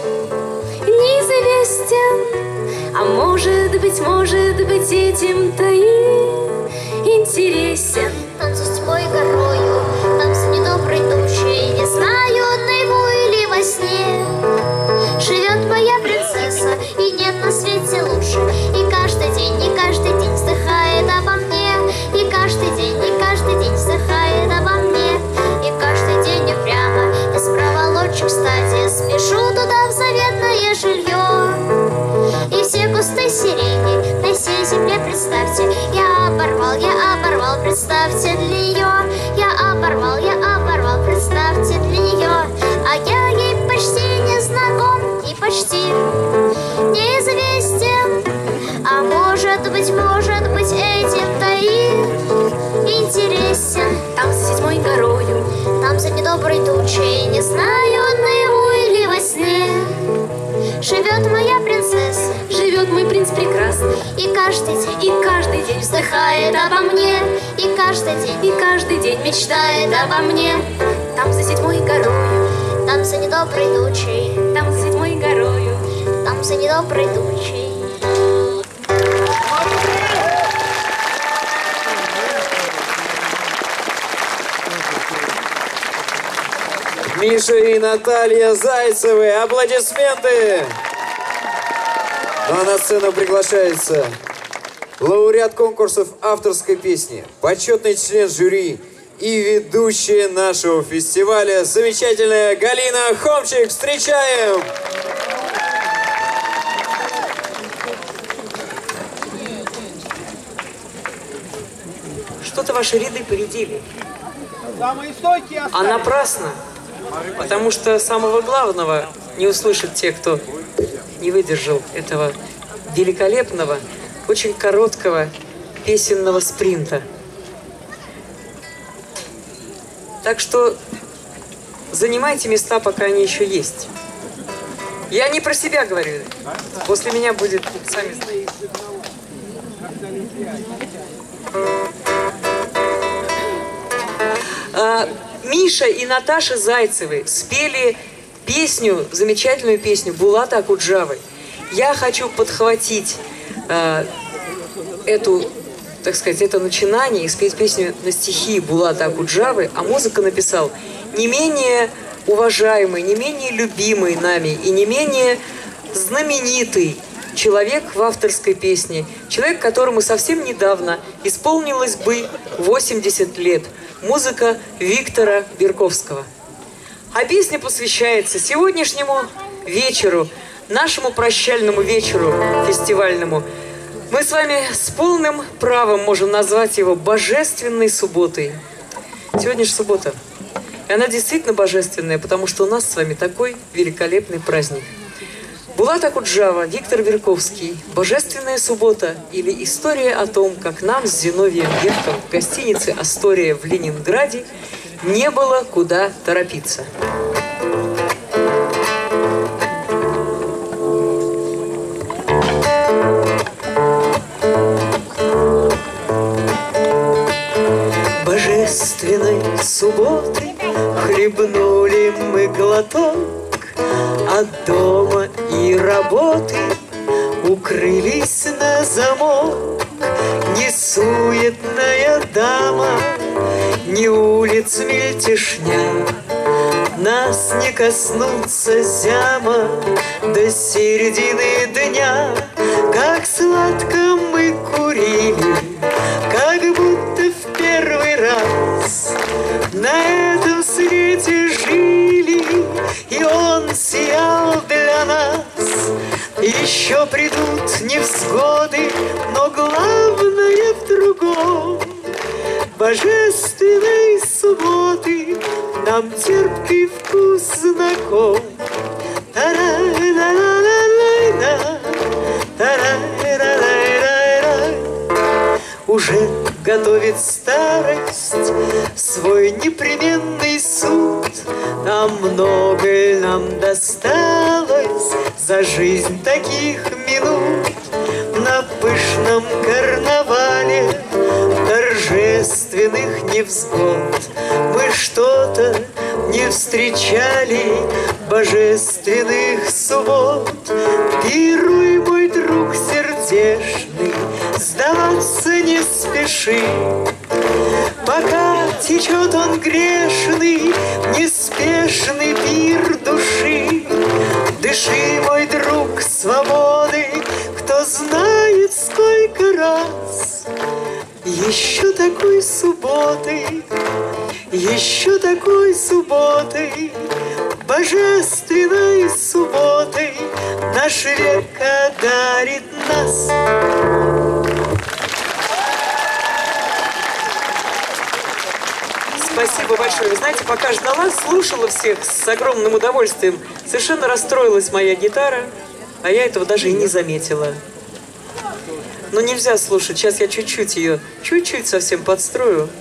S16: неизвестен, а может быть, может быть, этим-то и интересен.
S17: Там за седьмой горою, там за недоброй тучей, не знаю, наяву или во сне, живет моя принцесса, и нет на свете лучше, и каждый день, не каждый день вздыхает обо мне, и каждый день, не каждый день вздыхает обо мне, и каждый день упрямо из проволочек, кстати, спешу туда в заветное жилье. И все кусты сирени на всей земле, представьте, я оборвал, я оборвал, представьте для нее, я оборвал, я оборвал, представьте для нее, а я ей почти не знаком и почти неизвестен, а может быть, может быть, этим-то и интересен.
S16: Там за седьмой горою,
S17: там за недоброй тучей, не знаю, наяву или во сне, живет моя принцесса,
S16: живет мой принц прекрасный.
S17: И каждый день,
S16: И каждый день
S17: вздыхает обо мне. И каждый день,
S16: И каждый день мечтает обо мне. Там за седьмой горою,
S17: там за недоброй тучей,
S16: там за седьмой горою,
S17: там за недоброй тучей.
S9: Миша и Наталья Зайцевы. Аплодисменты! Ну а на сцену приглашается лауреат конкурсов авторской песни, почетный член жюри и ведущая нашего фестиваля, замечательная Галина Хомчик. Встречаем!
S10: Что-то ваши ряды поредели. А напрасно. Потому что самого главного не услышат те, кто не выдержал этого великолепного, очень короткого песенного спринта. Так что занимайте места, пока они еще есть. Я не про себя говорю. После меня будет, сами знаете. А, Миша и Наташа Зайцевы спели песню, замечательную песню Булата Акуджавы. Я хочу подхватить э, эту, так сказать, это начинание и спеть песню на стихи Булата Акуджавы, а музыку написал не менее уважаемый, не менее любимый нами и не менее знаменитый человек в авторской песне, человек, которому совсем недавно исполнилось бы восемьдесят лет. Музыка Виктора Берковского. А песня посвящается сегодняшнему вечеру, нашему прощальному вечеру фестивальному. Мы с вами с полным правом можем назвать его божественной субботой. Сегодня же суббота. И она действительно божественная, потому что у нас с вами такой великолепный праздник. Булат Акуджава, Виктор Берковский, «Божественная суббота» или история о том, как нам с Зиновием Герком в гостинице «Астория» в Ленинграде не было куда торопиться. Божественной субботы хлебнули мы глоток, от дома и работы укрылись на замок. Не суетная дама, ни улиц мельтешня, нас не коснутся зяма до середины дня. Как сладко мы курили, как будто в первый раз на этом свете жили, и он сиял для нас. Еще придут невзгоды, но главное в другом. Божественной субботы нам терпкий вкус знаком. Та-ра-ра-ра-ра-ра-ра, та-ра-ра-ра-ра-ра. Уже готовит старость свой непременный суд. Нам многое нам досталось за жизнь таких минут. На пышном карнавале торжественных невзгод мы что-то не встречали божественных суббот. Пируй, мой друг сердечный, сдаваться не спеши, пока течет он грешный, неспешный пир души. Дыши, мой друг, свободы, кто знает сколько раз. Еще такой субботой, еще такой субботой, божественной субботой наш век одарит нас. Спасибо большое. Вы знаете, пока ждала, слушала всех с огромным удовольствием. Совершенно расстроилась моя гитара, а я этого даже и не заметила. Но нельзя слушать. Сейчас я чуть-чуть ее, чуть-чуть совсем подстрою.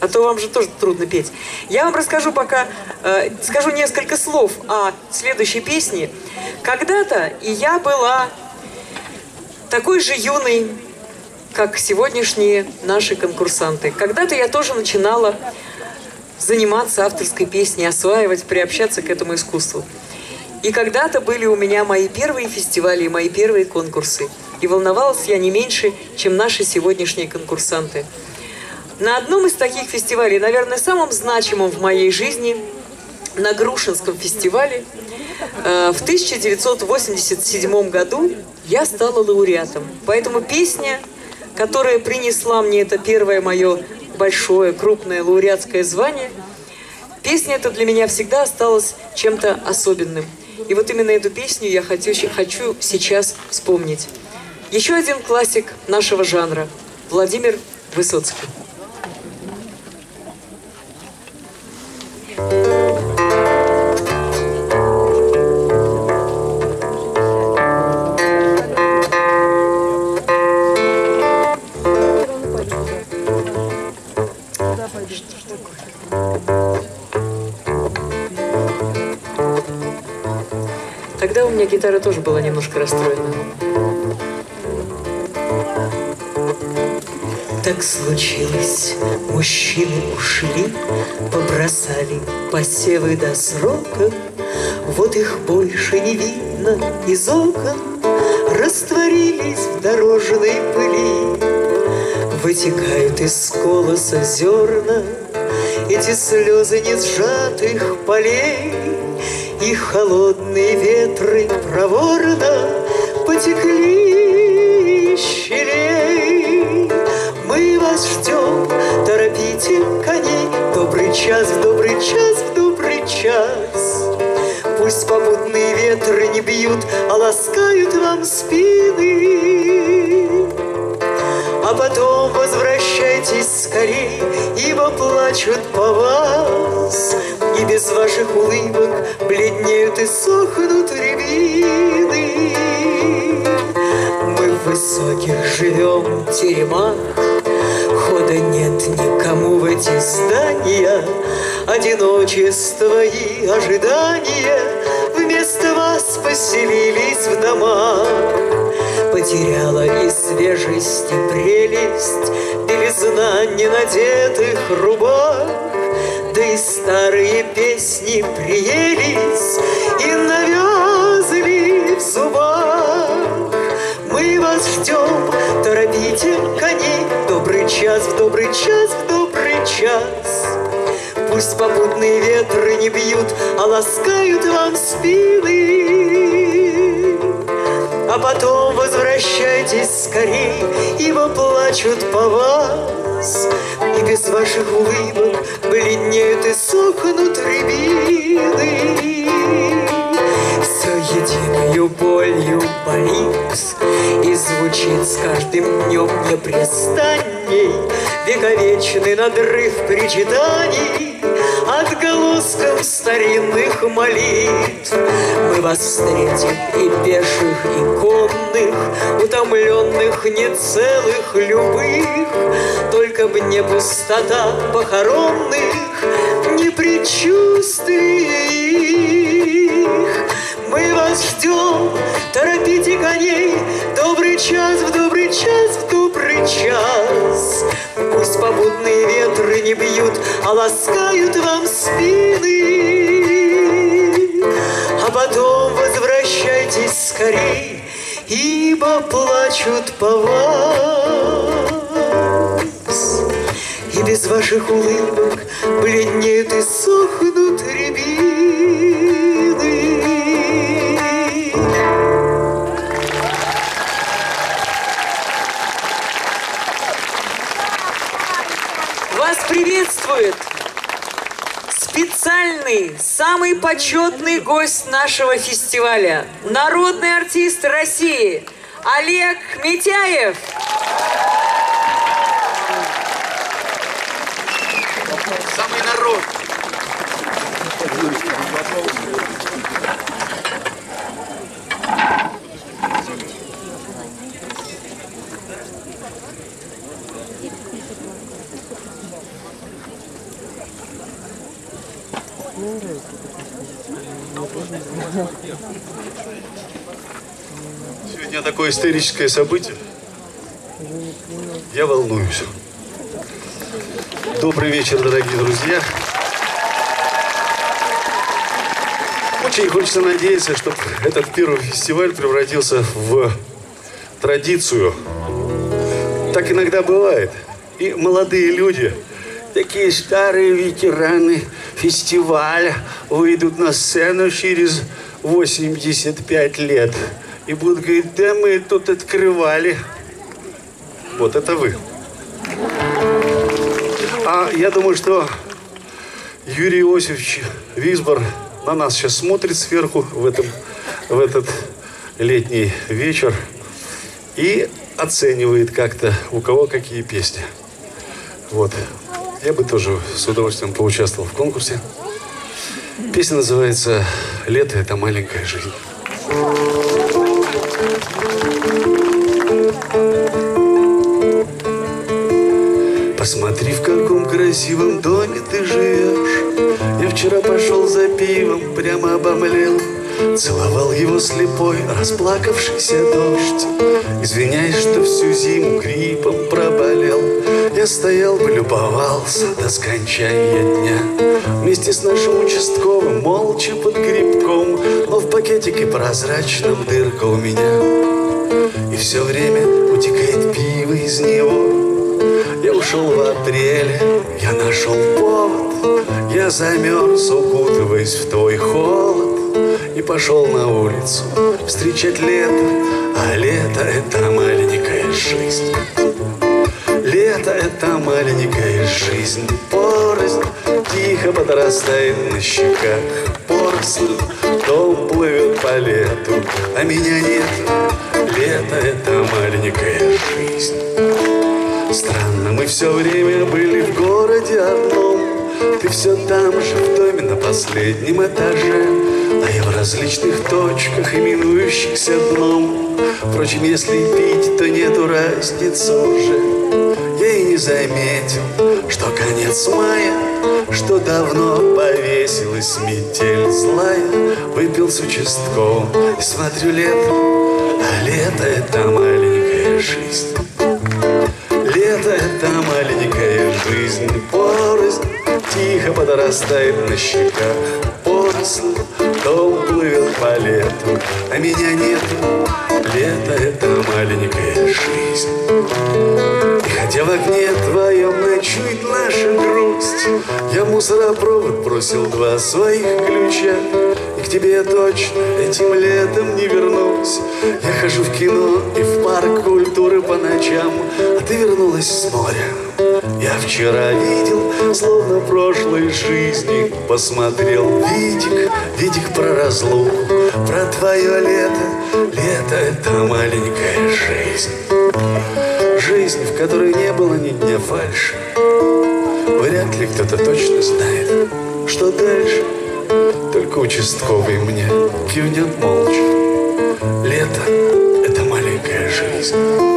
S10: А то вам же тоже трудно петь. Я вам расскажу пока, э, скажу несколько слов о следующей песне. Когда-то и я была такой же юной, как сегодняшние наши конкурсанты. Когда-то я тоже начинала заниматься авторской песней, осваивать, приобщаться к этому искусству. И когда-то были у меня мои первые фестивали и мои первые конкурсы. И волновалась я не меньше, чем наши сегодняшние конкурсанты. На одном из таких фестивалей, наверное, самым значимым в моей жизни, на Грушинском фестивале, э, в тысяча девятьсот восемьдесят седьмом году я стала лауреатом. Поэтому песня, которая принесла мне это первое мое большое, крупное лауреатское звание, песня эта для меня всегда осталась чем-то особенным. И вот именно эту песню я хочу, хочу сейчас вспомнить. Еще один классик нашего жанра – Владимир Высоцкий. Тогда у меня гитара тоже была немножко расстроена. Так случилось, мужчины ушли, побросали посевы до срока. Вот их больше не видно из окон, растворились в дорожной пыли. Вытекают из колоса зерна эти слезы несжатых полей, и холодные ветры проворно потекли из щелей. Мы вас ждем, торопите коней, добрый час, в добрый час, в добрый час. Пусть попутные ветры не бьют, а ласкают вам спины. А потом возвращайтесь скорей, ибо плачут по вас, и без ваших улыбок бледнеют и сохнут рябины. Мы в высоких живем теремах, хода нет никому в эти здания. Одиночество и ожидания вместо вас поселились в домах. Потеряла и свежесть, и прелесть белизна ненадетых рубах. Да и старые песни приелись и навязли в зубах. Мы вас ждем, торопите коней, добрый час, в добрый час, в добрый час. Пусть попутные ветры не бьют, а ласкают вам спины. А потом возвращайтесь скорей, ибо плачут по вас, и без ваших улыбок бледнеют и сохнут рябины. Все единою болью болит и звучит с каждым днем непрестанней вековечный надрыв причитаний отголоском старинных молитв. Мы вас встретим и пеших, и конных, утомленных, нецелых, любых. Только б не пустота похоронных, не предчувствий их. Мы вас ждем, торопите коней, добрый час, в добрый час, в добрый час. Пусть попутные ветры не бьют, а ласкают вам спины. А потом возвращайтесь скорей, ибо плачут по вас, и без ваших улыбок бледнеют и сохнут рябины. Вас приветствует специальный, самый почетный гость нашего фестиваля, народный артист России Олег Митяев.
S11: Самый народ.
S18: Сегодня такое историческое событие. Я волнуюсь. Добрый вечер, дорогие друзья. Очень хочется надеяться, чтобы этот первый фестиваль превратился в традицию. Так иногда бывает. И молодые люди, такие старые ветераны фестиваля, выйдут на сцену через восемьдесят пять лет и будут говорить: да мы тут открывали. Вот это вы. А я думаю, что Юрий Иосифович Висбор на нас сейчас смотрит сверху в, этом, в этот летний вечер и оценивает как-то, у кого какие песни. Вот. Я бы тоже с удовольствием поучаствовал в конкурсе. Песня называется «Лето – это маленькая жизнь». Посмотри, в каком красивом доме ты живешь. Я вчера пошел за пивом, прямо обомлел. Целовал его слепой, расплакавшийся дождь. Извиняюсь, что всю зиму гриппом проболел. Я стоял бы, любовался до скончания дня. Вместе с нашим участковым, молча под грибком. Но в пакетике прозрачном дырка у меня. И все время утекает пиво из него. Я ушел в апреле, я нашел повод. Я замерз, укутываясь в твой холод. И пошел на улицу встречать лето. А лето – это маленькая жизнь. Лето – это маленькая жизнь. Поросль тихо подрастает на щеках. Поросль, дом плывет по лету, а меня нет. Лето – это маленькая жизнь. Странно, мы все время были в городе одном. Ты все там же, в доме на последнем этаже, а я в различных точках, именующихся дном. Впрочем, если пить, то нету разницы уже. Я и не заметил, что конец мая, что давно повесилась метель злая. Выпил с участковым и смотрю лето, а лето – это маленькая жизнь. Лето – это маленькая жизнь. Поросль тихо подрастает на щеках. Поросль, дом плывет по лету, а меня нету. Лето – это маленькая жизнь. И хотя в окне твоем ночует наша грусть, я в мусоропровод бросил два своих ключа. И к тебе я точно этим летом не вернусь. Я хожу в кино и в парк культуры по ночам, а ты вернулась с моря. Я вчера видел, словно в прошлой жизни, посмотрел видик, видик про разлуку, про твое лето. Лето – это маленькая жизнь. Жизнь, в которой не было ни дня фальши. Вряд ли кто-то точно знает, что дальше. Только участковый мне кивнет молча. Лето – это маленькая жизнь.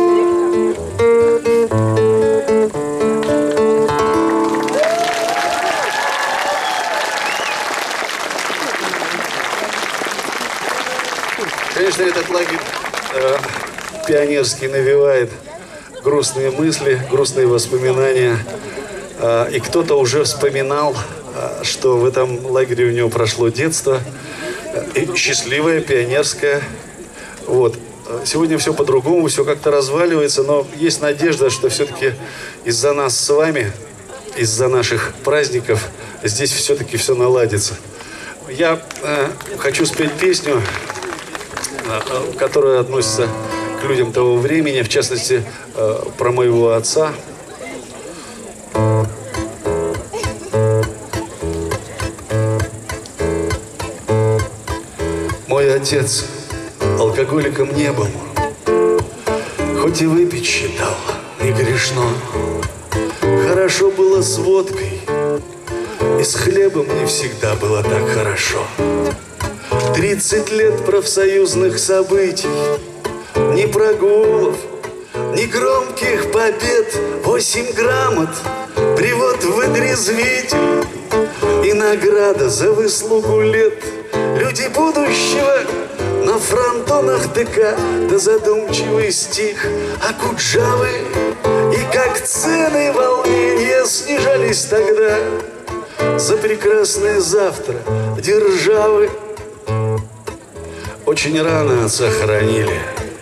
S18: Конечно, этот лагерь э, пионерский навевает грустные мысли, грустные воспоминания. Э, и кто-то уже вспоминал, э, что в этом лагере у него прошло детство. Э, и счастливое, пионерское. Вот. Сегодня все по-другому, все как-то разваливается, но есть надежда, что все-таки из-за нас с вами, из-за наших праздников, здесь все-таки все наладится. Я э, хочу спеть песню, которая относится к людям того времени, в частности, про моего отца. Мой отец алкоголиком не был, хоть и выпить считал не грешно. Хорошо было с водкой, и с хлебом не всегда было так хорошо. Тридцать лет профсоюзных событий, ни прогулов, ни громких побед, восемь грамот, привод в вытрезвитель. И награда за выслугу лет. Люди будущего на фронтонах ДК, да задумчивый стих Акуджавы. И как цены волнения снижались тогда за прекрасное завтра державы. Очень рано отца хоронили,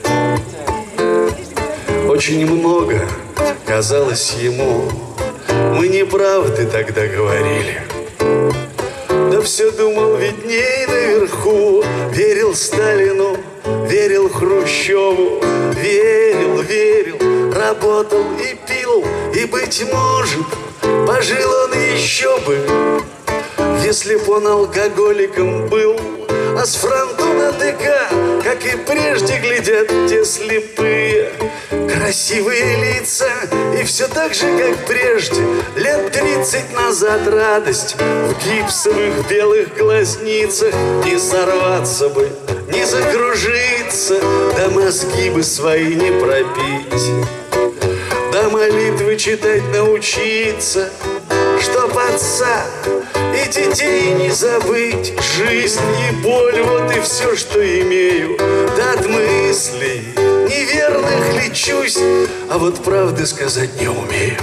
S18: очень много казалось ему. Мы неправды тогда говорили. Да все думал видней наверху. Верил Сталину, верил Хрущеву. Верил, верил, работал и пил. И, быть может, пожил он еще бы, если б он алкоголиком был. А с фронтона ДК, как и прежде, глядят те слепые. Красивые лица, и все так же, как прежде. Лет тридцать назад радость в гипсовых белых глазницах. Не сорваться бы, не закружиться, да мозги бы свои не пропить. Да молитвы читать научиться, чтоб отца и детей не забыть. Жизнь и боль, вот и все, что имею. Да от мыслей неверных лечусь, а вот правды сказать не умею.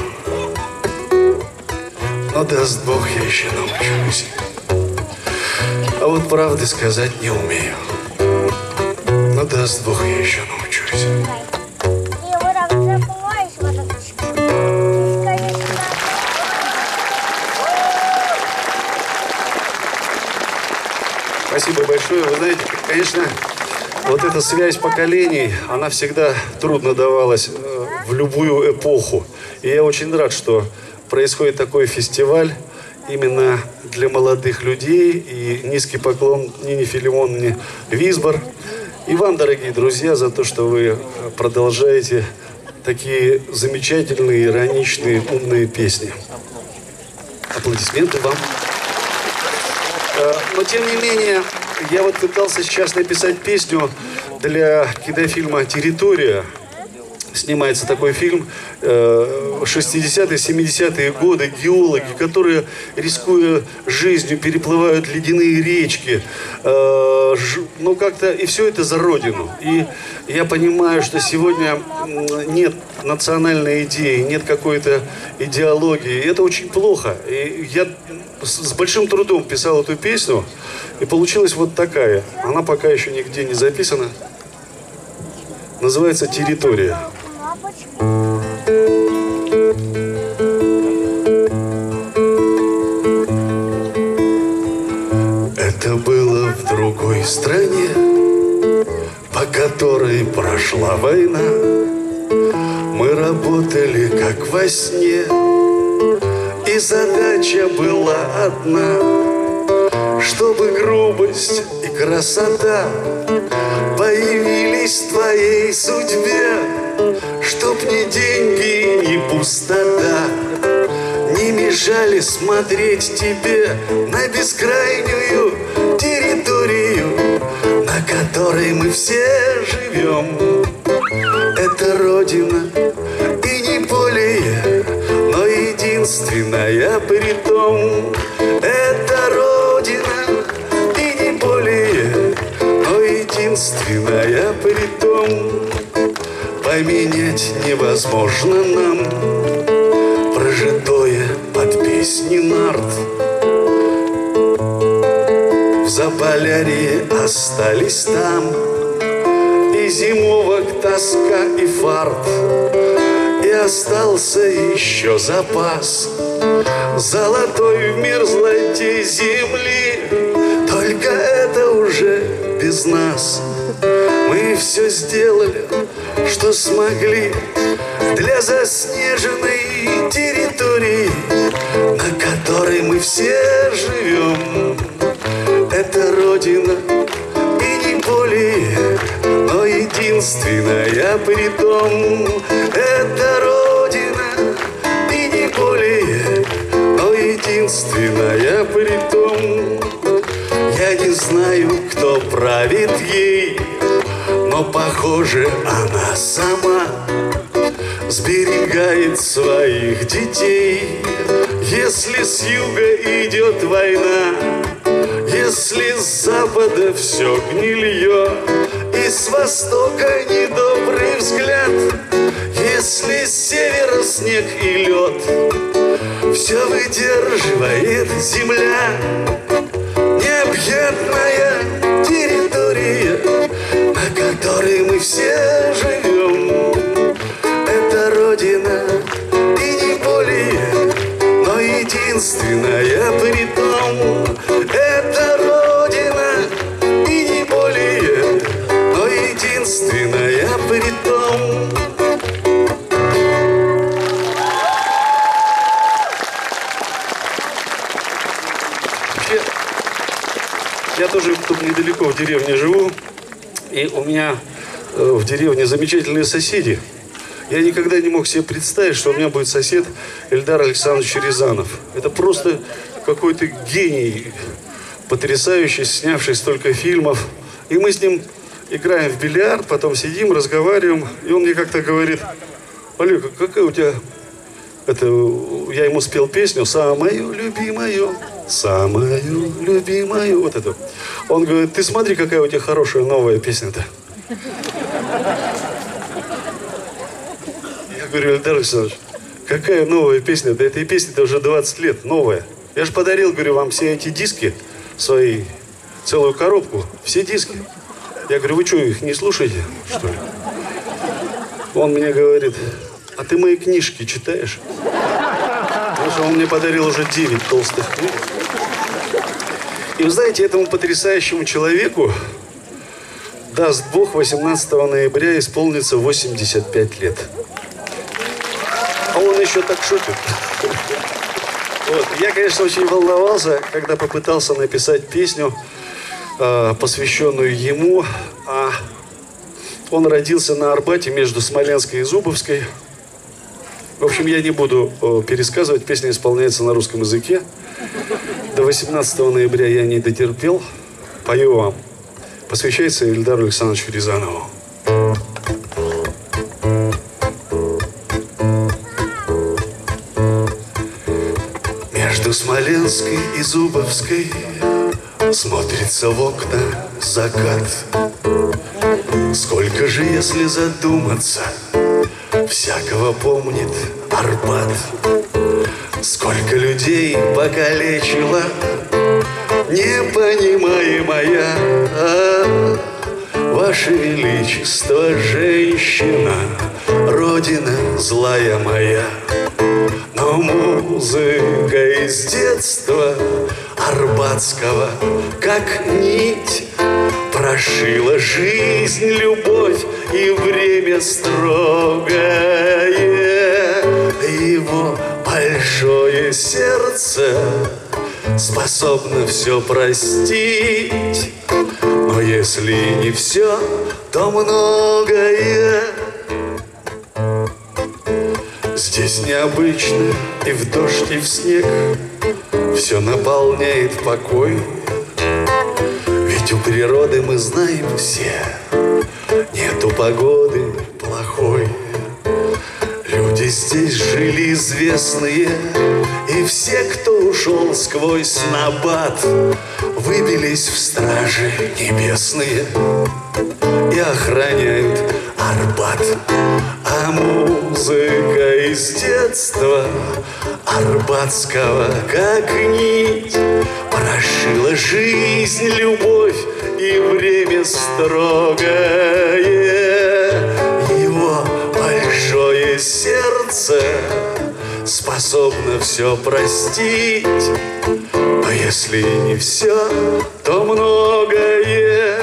S18: Но даст Бог, я еще научусь. А вот правды сказать не умею. Но даст Бог, я еще научусь. Спасибо большое. Вы знаете, конечно, вот эта связь поколений, она всегда трудно давалась в любую эпоху. И я очень рад, что происходит такой фестиваль именно для молодых людей. И низкий поклон Нине Филимоновне Висбор. И вам, дорогие друзья, за то, что вы продолжаете такие замечательные, ироничные, умные песни. Аплодисменты вам. Но, тем не менее, я вот пытался сейчас написать песню для кинофильма «Территория». Снимается такой фильм, шестидесятые, семидесятые годы, геологи, которые, рискуя жизнью, переплывают ледяные речки. Ну, как-то, и все это за Родину. И я понимаю, что сегодня нет национальной идеи, нет какой-то идеологии. И это очень плохо. И я с большим трудом писал эту песню, и получилась вот такая. Она пока еще нигде не записана. Называется «Территория». Это было в другой стране, по которой прошла война. Мы работали как во сне, и задача была одна, чтобы грубость и красота появились в твоей судьбе, чтоб ни деньги, ни пустота не мешали смотреть тебе на бескрайнюю территорию, на которой мы все живем. Это Родина, и не более, но единственная притом. Это Родина, и не более, но единственная притом. Поменять невозможно нам прожитое под песни нарт. В Заполярье остались там и зимовок тоска, и фарт. И остался еще запас золотой в мерзлоте земли. Только это уже без нас. Мы все сделали, что смогли для заснеженной территории, на которой мы все живем. Это Родина, и не более, но единственная притом. Это Родина, и не более, но единственная притом. Я не знаю, кто правит ей, но, похоже, она сама. сберегает своих детей. Если с юга идет война, если с запада все гнилье, и с востока недобрый взгляд, если с севера снег и лед, все выдерживает земля. Необъятная территория, на которой мы все живем. Это Родина и не более, но единственная притом. Это Родина и не более, но единственная притом.
S19: Я тоже тут недалеко в деревне живу, и у меня э, в деревне замечательные соседи. Я никогда не мог себе представить, что у меня будет сосед Эльдар Александрович Рязанов. Это просто какой-то гений, потрясающий, снявший столько фильмов. И мы с ним играем в бильярд, потом сидим, разговариваем, и он мне как-то говорит: Олег, какая у тебя... Это, я ему спел песню «Самую любимую, самую любимую». Вот эту. Он говорит: ты смотри, какая у тебя хорошая новая песня-то. Я говорю: Эльдар Александрович, какая новая песня? Да этой песне-то уже двадцать лет, новая. Я же подарил, говорю, вам все эти диски свои, целую коробку, все диски. Я говорю: вы что, их не слушаете, что ли? Он мне говорит: а ты мои книжки читаешь? Потому что он мне подарил уже девять толстых книг. И вы знаете, этому потрясающему человеку, даст Бог, восемнадцатого ноября исполнится восемьдесят пять лет. А он еще так шутит. Вот. Я, конечно, очень волновался, когда попытался написать песню, э, посвященную ему. А он родился на Арбате между Смоленской и Зубовской. В общем, я не буду э, пересказывать. Песня исполняется на русском языке. До восемнадцатого ноября я не дотерпел. Пою вам. Посвящается Эльдару Александровичу Рязанову.
S18: Между Смоленской и Зубовской смотрится в окна закат. Сколько же, если задуматься, всякого помнит Арбат. Сколько людей покалечила непонимаемая а, Ваше Величество, женщина, Родина злая моя. Но музыка из детства арбатского, как нить, прошила жизнь, любовь и время строгое. Его большое сердце способно все простить, но если не все, то многое. Здесь необычно и в дождь, и в снег все наполняет покой. Ведь у природы, мы знаем все, нету погоды плохой. Люди здесь жили известные, и все, кто ушел сквозь набат, выбились в стражи небесные и охраняют Арбат. А музыка из детства арбатского, как нить, прошила жизнь, любовь и время строгое. Его большое сердце способно все простить, но если не все, то многое.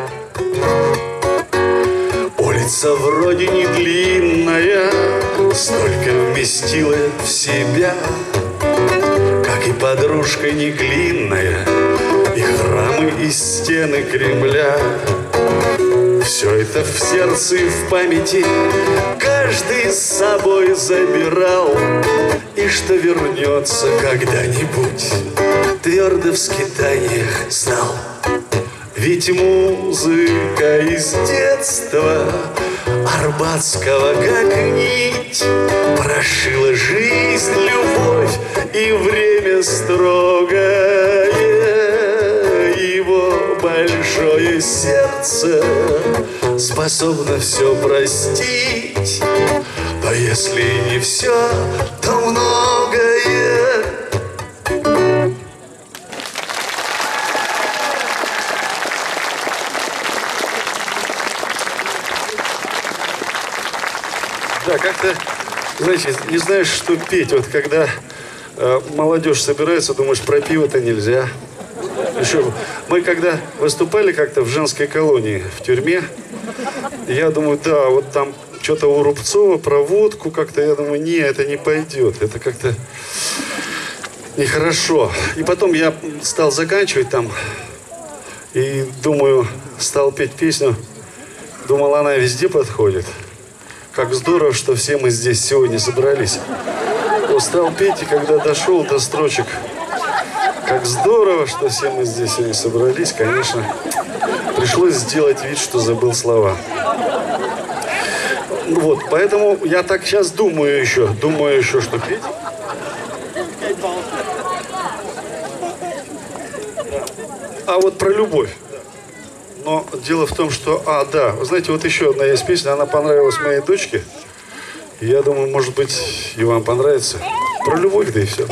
S18: Улица вроде не длинная, столько вместила в себя, как и подружка не глинная, и храмы, и стены Кремля. Все это в сердце и в памяти каждый с собой забирал, и что вернется когда-нибудь, твердо в скитаниях знал. Ведь музыка из детства Арбатского, как нить, прошила жизнь, любовь и время строгое. Его большое сердце способно все простить, но если не все, то многое.
S19: Да, как-то, знаете, не знаешь, что петь. Вот когда э, молодежь собирается, думаешь, про пиво-то нельзя. Еще, мы когда выступали как-то в женской колонии в тюрьме, я думаю, да, вот там что-то у Рубцова про водку как-то, я думаю, не, это не пойдет, это как-то нехорошо. И потом я стал заканчивать там и думаю, стал петь песню, думал, она везде подходит. Как здорово, что все мы здесь сегодня собрались. Устал петь, и когда дошел до строчек, как здорово, что все мы здесь сегодня собрались, конечно, пришлось сделать вид, что забыл слова. Ну вот, поэтому я так сейчас думаю еще, думаю еще, что петь. А вот про любовь. Но дело в том, что... А, да, вы знаете, вот еще одна есть песня, она понравилась моей дочке. И я думаю, может быть, и вам понравится. Про любовь, да и все.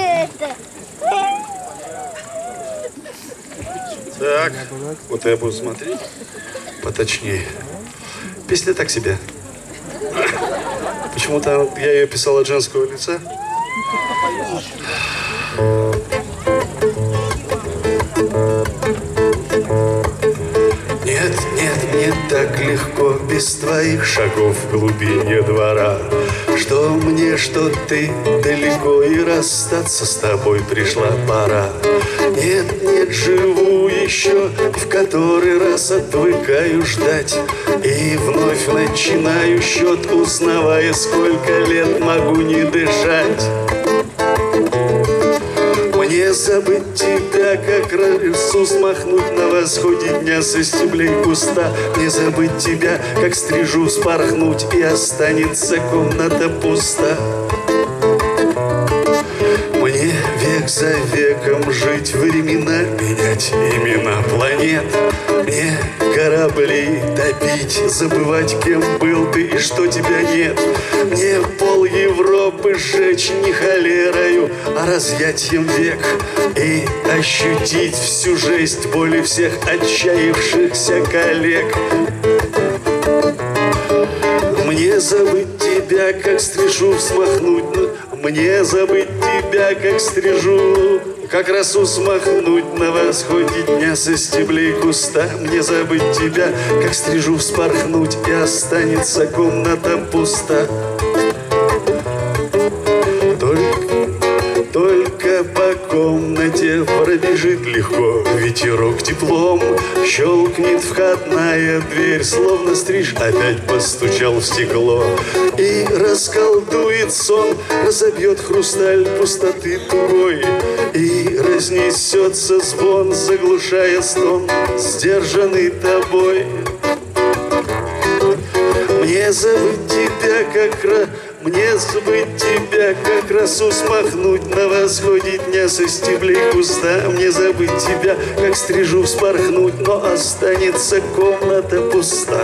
S19: Так, вот я буду смотреть поточнее. Песня так себе. Почему-то я ее писал от женского лица. Нет, нет, мне так легко без твоих шагов в глубине двора, что мне, что ты далеко, и расстаться с тобой пришла пора. Нет, нет, живу еще, в который раз отвыкаю ждать, и вновь начинаю счет, узнавая, сколько лет могу не дышать. Мне забыть тебя, как росу смахнуть на восходе дня со стеблей куста. Мне забыть тебя, как стрижу спорхнуть, и останется комната пуста. Мне век за веком жить, времена менять, имена планет. Мне корабли топить, забывать, кем был ты и что тебя нет. Мне пол Европы сжечь не холерою, а разъятьем век, и ощутить всю жесть боли всех отчаявшихся коллег. Мне забыть тебя, как стрижу смахнуть, мне забыть тебя, как стрижу, как росу смахнуть на восходе дня со стеблей куста. Мне забыть тебя, как стрижу вспорхнуть, и останется комната пуста. Только, только по комнате пробежит легко ветерок теплом, щелкнет входная дверь, словно стриж опять постучал в стекло, и расколдует сон, разобьет хрусталь пустоты тугой, и разнесется звон, заглушая стон, сдержанный тобой. Мне забыть тебя, как ра... Мне забыть тебя, как росу смахнуть на восходе дня со стеблей куста. Мне забыть тебя, как стрижу вспорхнуть, но останется комната пуста.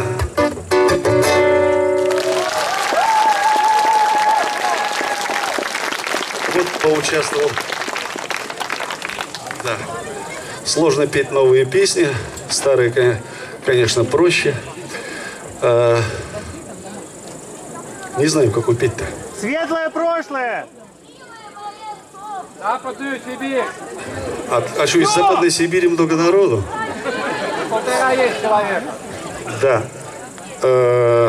S19: Вот поучаствовал. Да. Сложно петь новые песни. Старые, конечно, проще. А... Не знаю, какую петь-то.
S20: Светлое прошлое! Западную Сибирь!
S19: А, а что, из Западной Сибири много народу?
S20: Полтора есть человек.
S19: Да. Э,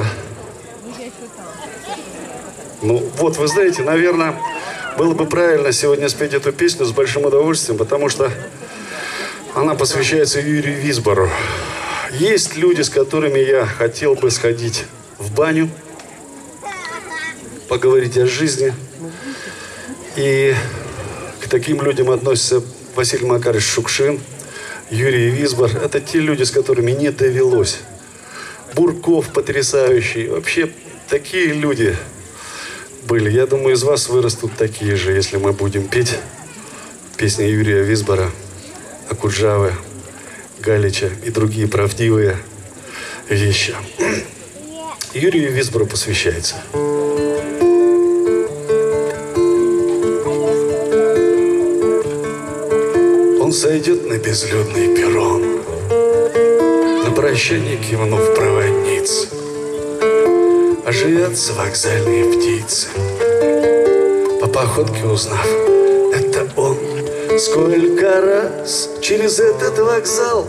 S19: ну, вот, вы знаете, наверное, было бы правильно сегодня спеть эту песню с большим удовольствием, потому что она посвящается Юрию Висбору. Есть люди, с которыми я хотел бы сходить в баню, поговорить о жизни. И к таким людям относятся Василий Макарович Шукшин, Юрий Висбор. Это те люди, с которыми не довелось. Бурков потрясающий. Вообще такие люди были. Я думаю, из вас вырастут такие же, если мы будем петь песни Юрия Визбора, Акуджавы, Галича и другие правдивые вещи. Юрию Визбору посвящается. Он сойдет на безлюдный перрон, на прощание кивнув проводнице. Оживятся вокзальные птицы, по походке узнав, это он. Сколько раз через этот вокзал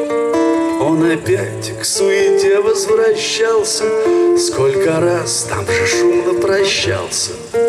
S19: он опять к суете возвращался, сколько раз там же шумно прощался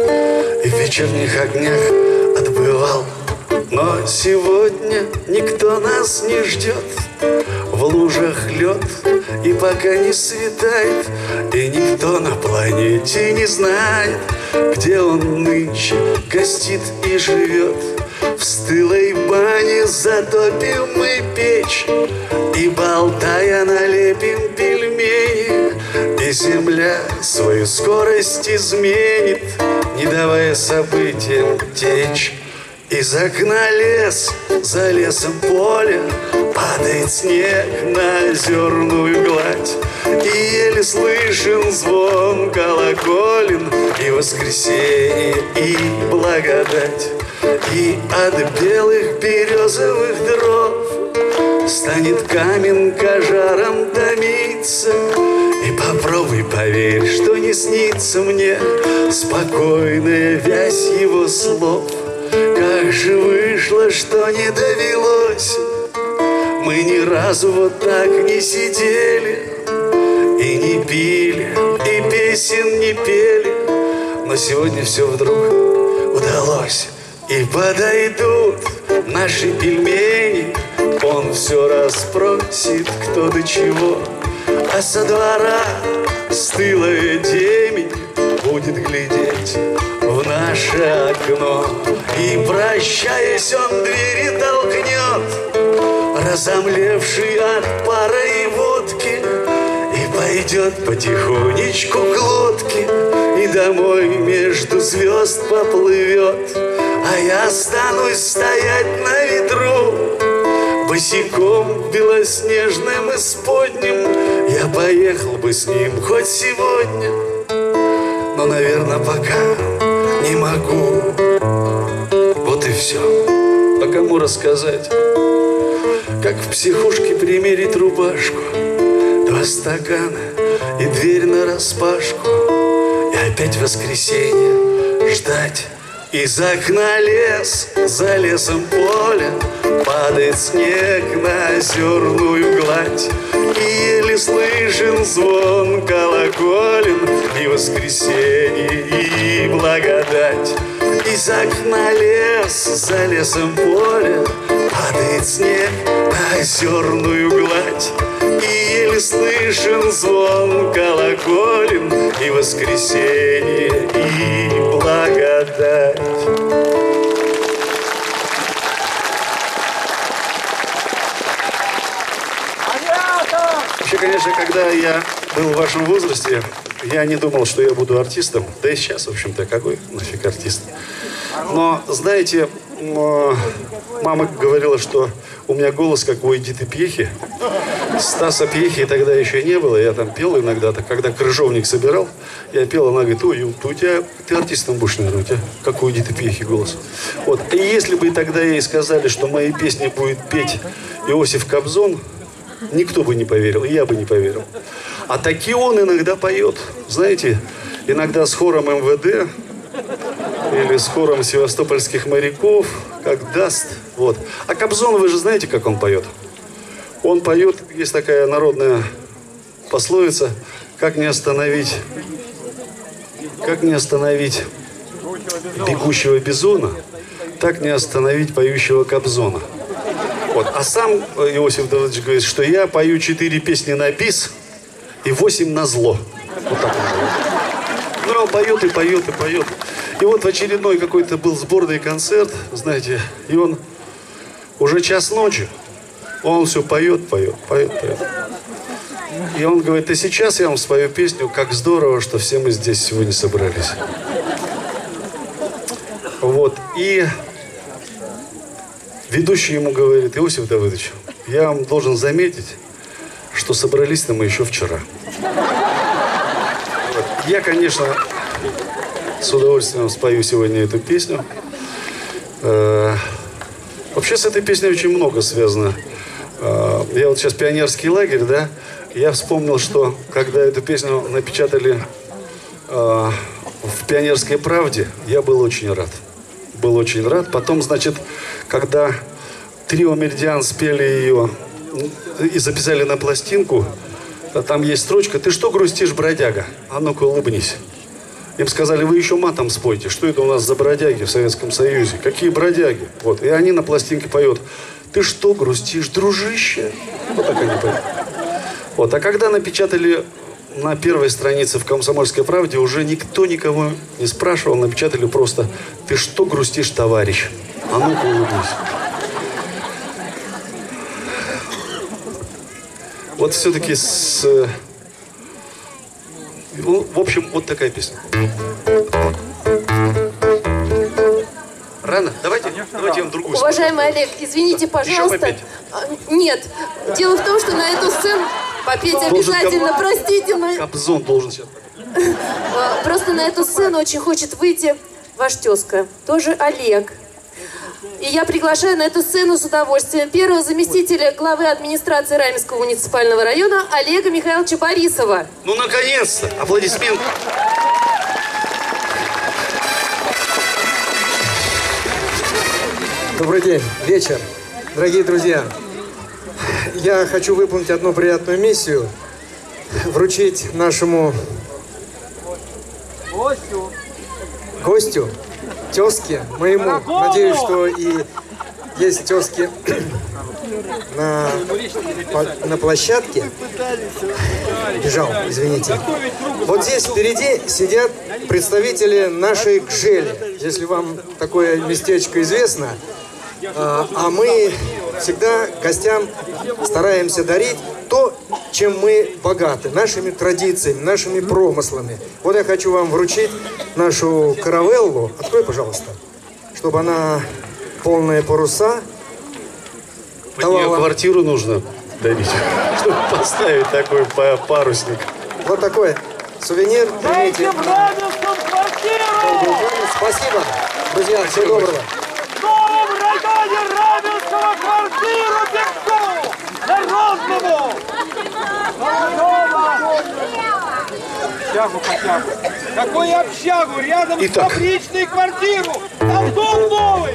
S19: и в вечерних огнях отбывал. Но сегодня никто нас не ждет, в лужах лед, и пока не светает, и никто на планете не знает, где он нынче гостит и живет. В стылой бане затопим мы печь, и болтая налепим пельмени, и земля свою скорость изменит, не давая событиям течь. Из окна лес, за лесом поле, падает снег на озерную гладь, и еле слышен звон колоколен, и воскресенье, и благодать. И от белых березовых дров станет каменка жаром томиться, и попробуй поверь, что не снится мне спокойная вязь его слов. Как же вышло, что не довелось, мы ни разу вот так не сидели и не пили, и песен не пели, но сегодня все вдруг удалось. И подойдут наши пельмени, он все расспросит, кто до чего, а со двора стылая темень будет глядеть в наше окно. И, прощаясь, он двери толкнет, разомлевший от пара и водки, и пойдет потихонечку к лодке, и домой между звезд поплывет. А я останусь стоять на ветру, босиком в белоснежном исподнем. Я поехал бы с ним хоть сегодня, но, наверное, пока не могу. Вот и все. А кому рассказать? Как в психушке примерить рубашку, два стакана и дверь нараспашку, и опять воскресенье ждать. Из окна лес, за лесом поле, падает снег на озерную гладь, и еле слышен звон колоколен, и воскресенье, и благодать. Из окна лес, за лесом поле, падает снег на озерную гладь, и еле слышен звон колоколен, и воскресенье, и благодать. Вообще, конечно, когда я был в вашем возрасте, я не думал, что я буду артистом. Да и сейчас, в общем-то, какой нафиг артист. Но, знаете, мама говорила, что у меня голос как у Эдиты Пьехи. Стаса Пьехи тогда еще не было. Я там пел иногда. -то. Когда крыжовник собирал, я пел, она говорит: ой, у тебя, ты артистом будешь, наверное, у тебя как у Эдиты Пьехи голос. Вот. И если бы тогда ей сказали, что мои песни будет петь Иосиф Кобзон, никто бы не поверил, и я бы не поверил. А таки он иногда поет. Знаете, иногда с хором эм вэ дэ или с хором севастопольских моряков, как даст. Вот. А Кобзон, вы же знаете, как он поет? Он поет, есть такая народная пословица: как не остановить, как не остановить бегущего бизона, так не остановить поющего Кобзона. Вот. А сам Иосиф Давыдович говорит, что я пою четыре песни на бис и восемь на зло. Вот так он. Ну, он поет и поет и поет. И вот в очередной какой-то был сборный концерт, знаете, и он уже час ночи, он все поет, поет, поет, поет. И он говорит, и сейчас я вам спою песню «Как здорово, что все мы здесь сегодня собрались». Вот, и ведущий ему говорит, Иосиф Давыдович, я вам должен заметить, что собрались-то мы еще вчера. Вот. Я, конечно, с удовольствием спою сегодня эту песню. Э-э- вообще с этой песней очень много связано. Э-э- я вот сейчас пионерский лагерь, да, я вспомнил, что когда эту песню напечатали э- в «Пионерской правде», я был очень рад. Был очень рад. Потом, значит, когда трио «Меридиан» спели ее и записали на пластинку, там есть строчка «Ты что грустишь, бродяга? А ну-ка улыбнись». Им сказали, вы еще матом спойте. Что это у нас за бродяги в Советском Союзе? Какие бродяги? Вот. И они на пластинке поют «Ты что грустишь, дружище?» Вот так они поют. Вот. А когда напечатали на первой странице в «Комсомольской правде», уже никто никого не спрашивал, напечатали просто «Ты что грустишь, товарищ? А ну-ка улыбнись». Вот все-таки с... Ну, в общем, вот такая песня. Рано? Давайте, давайте я вам другую.
S4: Уважаемый Олег, извините, пожалуйста. Нет, дело в том, что на эту сцену попеть обязательно, кап... простите. Но...
S19: Кобзон должен сейчас.
S4: Просто на эту сцену очень хочет выйти ваш тезка, тоже Олег. И я приглашаю на эту сцену с удовольствием первого заместителя главы администрации Раменского муниципального района Олега Михайловича Борисова.
S19: Ну, наконец-то! Аплодисменты!
S21: Добрый день, вечер. Дорогие друзья, я хочу выполнить одну приятную миссию. Вручить нашему
S20: гостю,
S21: гостю тезке моему. Надеюсь, что и есть тезки на, на площадке. Бежал, извините. Вот здесь впереди сидят представители нашей ГЖЭЛи, если вам такое местечко известно. А, а мы всегда гостям стараемся дарить то, чем мы богаты, нашими традициями, нашими промыслами. Вот я хочу вам вручить нашу каравеллу. Открой, пожалуйста, чтобы она полные паруса.
S19: Под нее квартиру нужно дарить, чтобы поставить такой парусник.
S21: Вот такой сувенир.
S20: Дайте в Раменском квартиру!
S21: Спасибо, друзья, всего доброго.
S20: Новому районе Раменского квартиру пекцу! Народному! Общагу, общагу. Какую общагу? Рядом
S19: Итак.
S20: с фабричной квартиру! Там дом новый!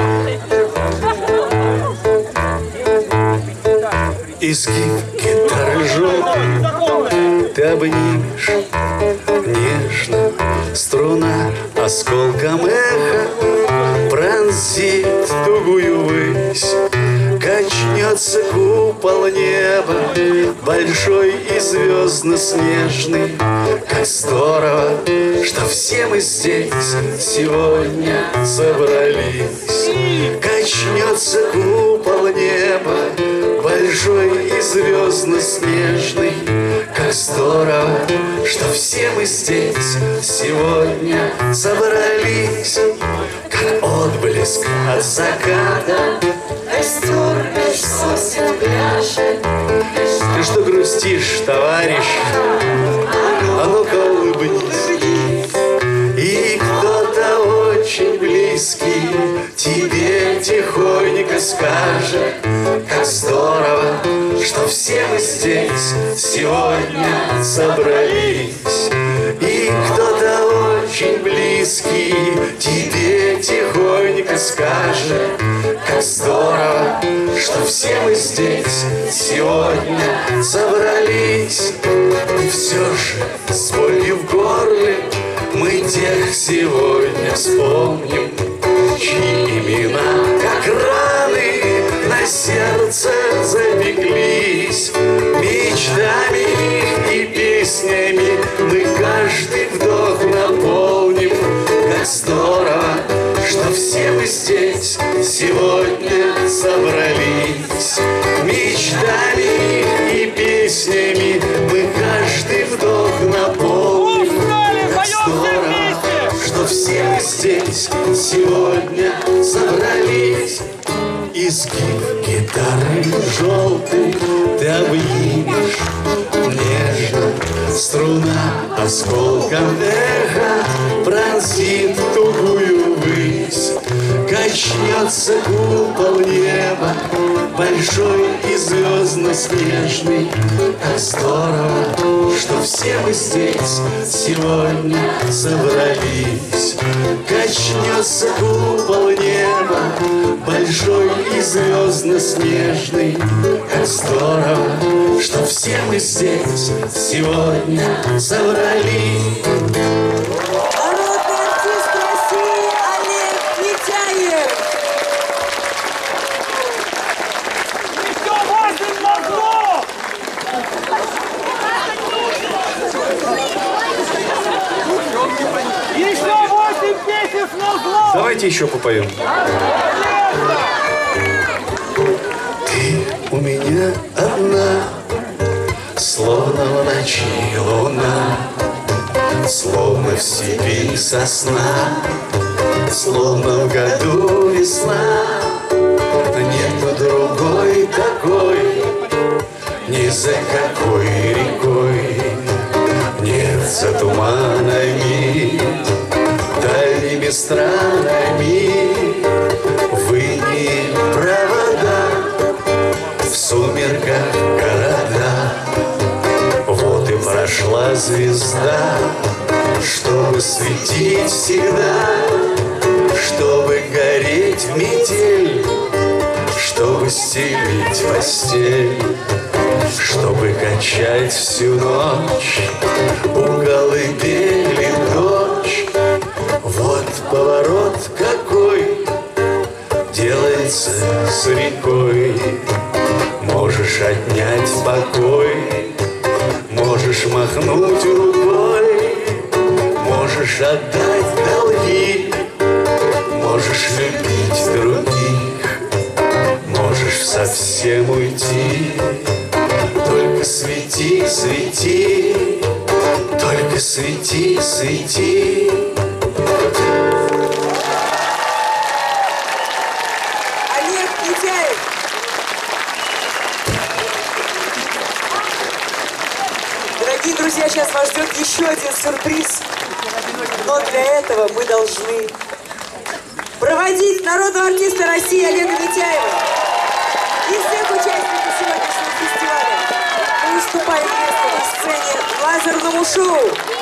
S19: Изгиб гитары желтой ты обнимешь нежно. Струна осколком эха пронзит тугую высь. Качнется купол неба, большой и звездно-снежный. Как здорово, что все мы здесь сегодня собрались. Качнется купол неба, большой и звездно-снежный. Как здорово, что все мы здесь сегодня собрались. Как отблеск от заката костер меж сосен пляшет. Ты что грустишь, товарищ? А ну-ка улыбнись. И кто-то очень близкий тебе тихонько скажет, как здорово, что все мы здесь сегодня собрались. И кто-то очень близкий тебе тихонько скажет, как здорово, что все мы здесь сегодня собрались. И все же с болью в горле мы тех сегодня вспомним, чьи имена, как раны, на сердце запеклись. Мечтами и песнями мы каждый вдох наполним. Как здорово, что все мы здесь сегодня собрались. Мечтами и песнями
S18: здесь сегодня собрались. Изгиб гитары желтой ты обнимешь нежно, струна осколком эха пронзит тугую высь. Качнется купол неба, большой и звездно-снежный. Так здорово, что все мы здесь сегодня собрались. Качнется купол неба, большой и звездно-снежный. Как здорово, что все мы здесь сегодня собрались.
S10: Народный артист России Олег Митяев.
S20: Еще восемь на зло! Еще восемь песен на зло!
S19: Давайте еще попоем.
S18: Ты у меня одна, словно в ночи луна, словно в степи сосна, словно в году весна. Нету другой такой, ни за какой рекой. Нет за туманами, дальними странами. Вы не провода, в сумерках города. Вот и прошла звезда, чтобы светить всегда, чтобы гореть в метель, чтобы стелить постель, чтобы качать всю ночь у колыбели дочь. Вот поворот какой делается с рекой. Можешь отнять покой, можешь махнуть рукой, можешь отдать долги, можешь любить других, можешь совсем уйти. Только свети, свети, только свети, свети.
S10: Олег Митяев. Дорогие друзья, сейчас вас ждет еще один сюрприз. Но для этого мы должны проводить народного артиста России Олега Митяева и всех участников сегодняшнего фестиваля. Мы уступаем место на сцене лазерному шоу.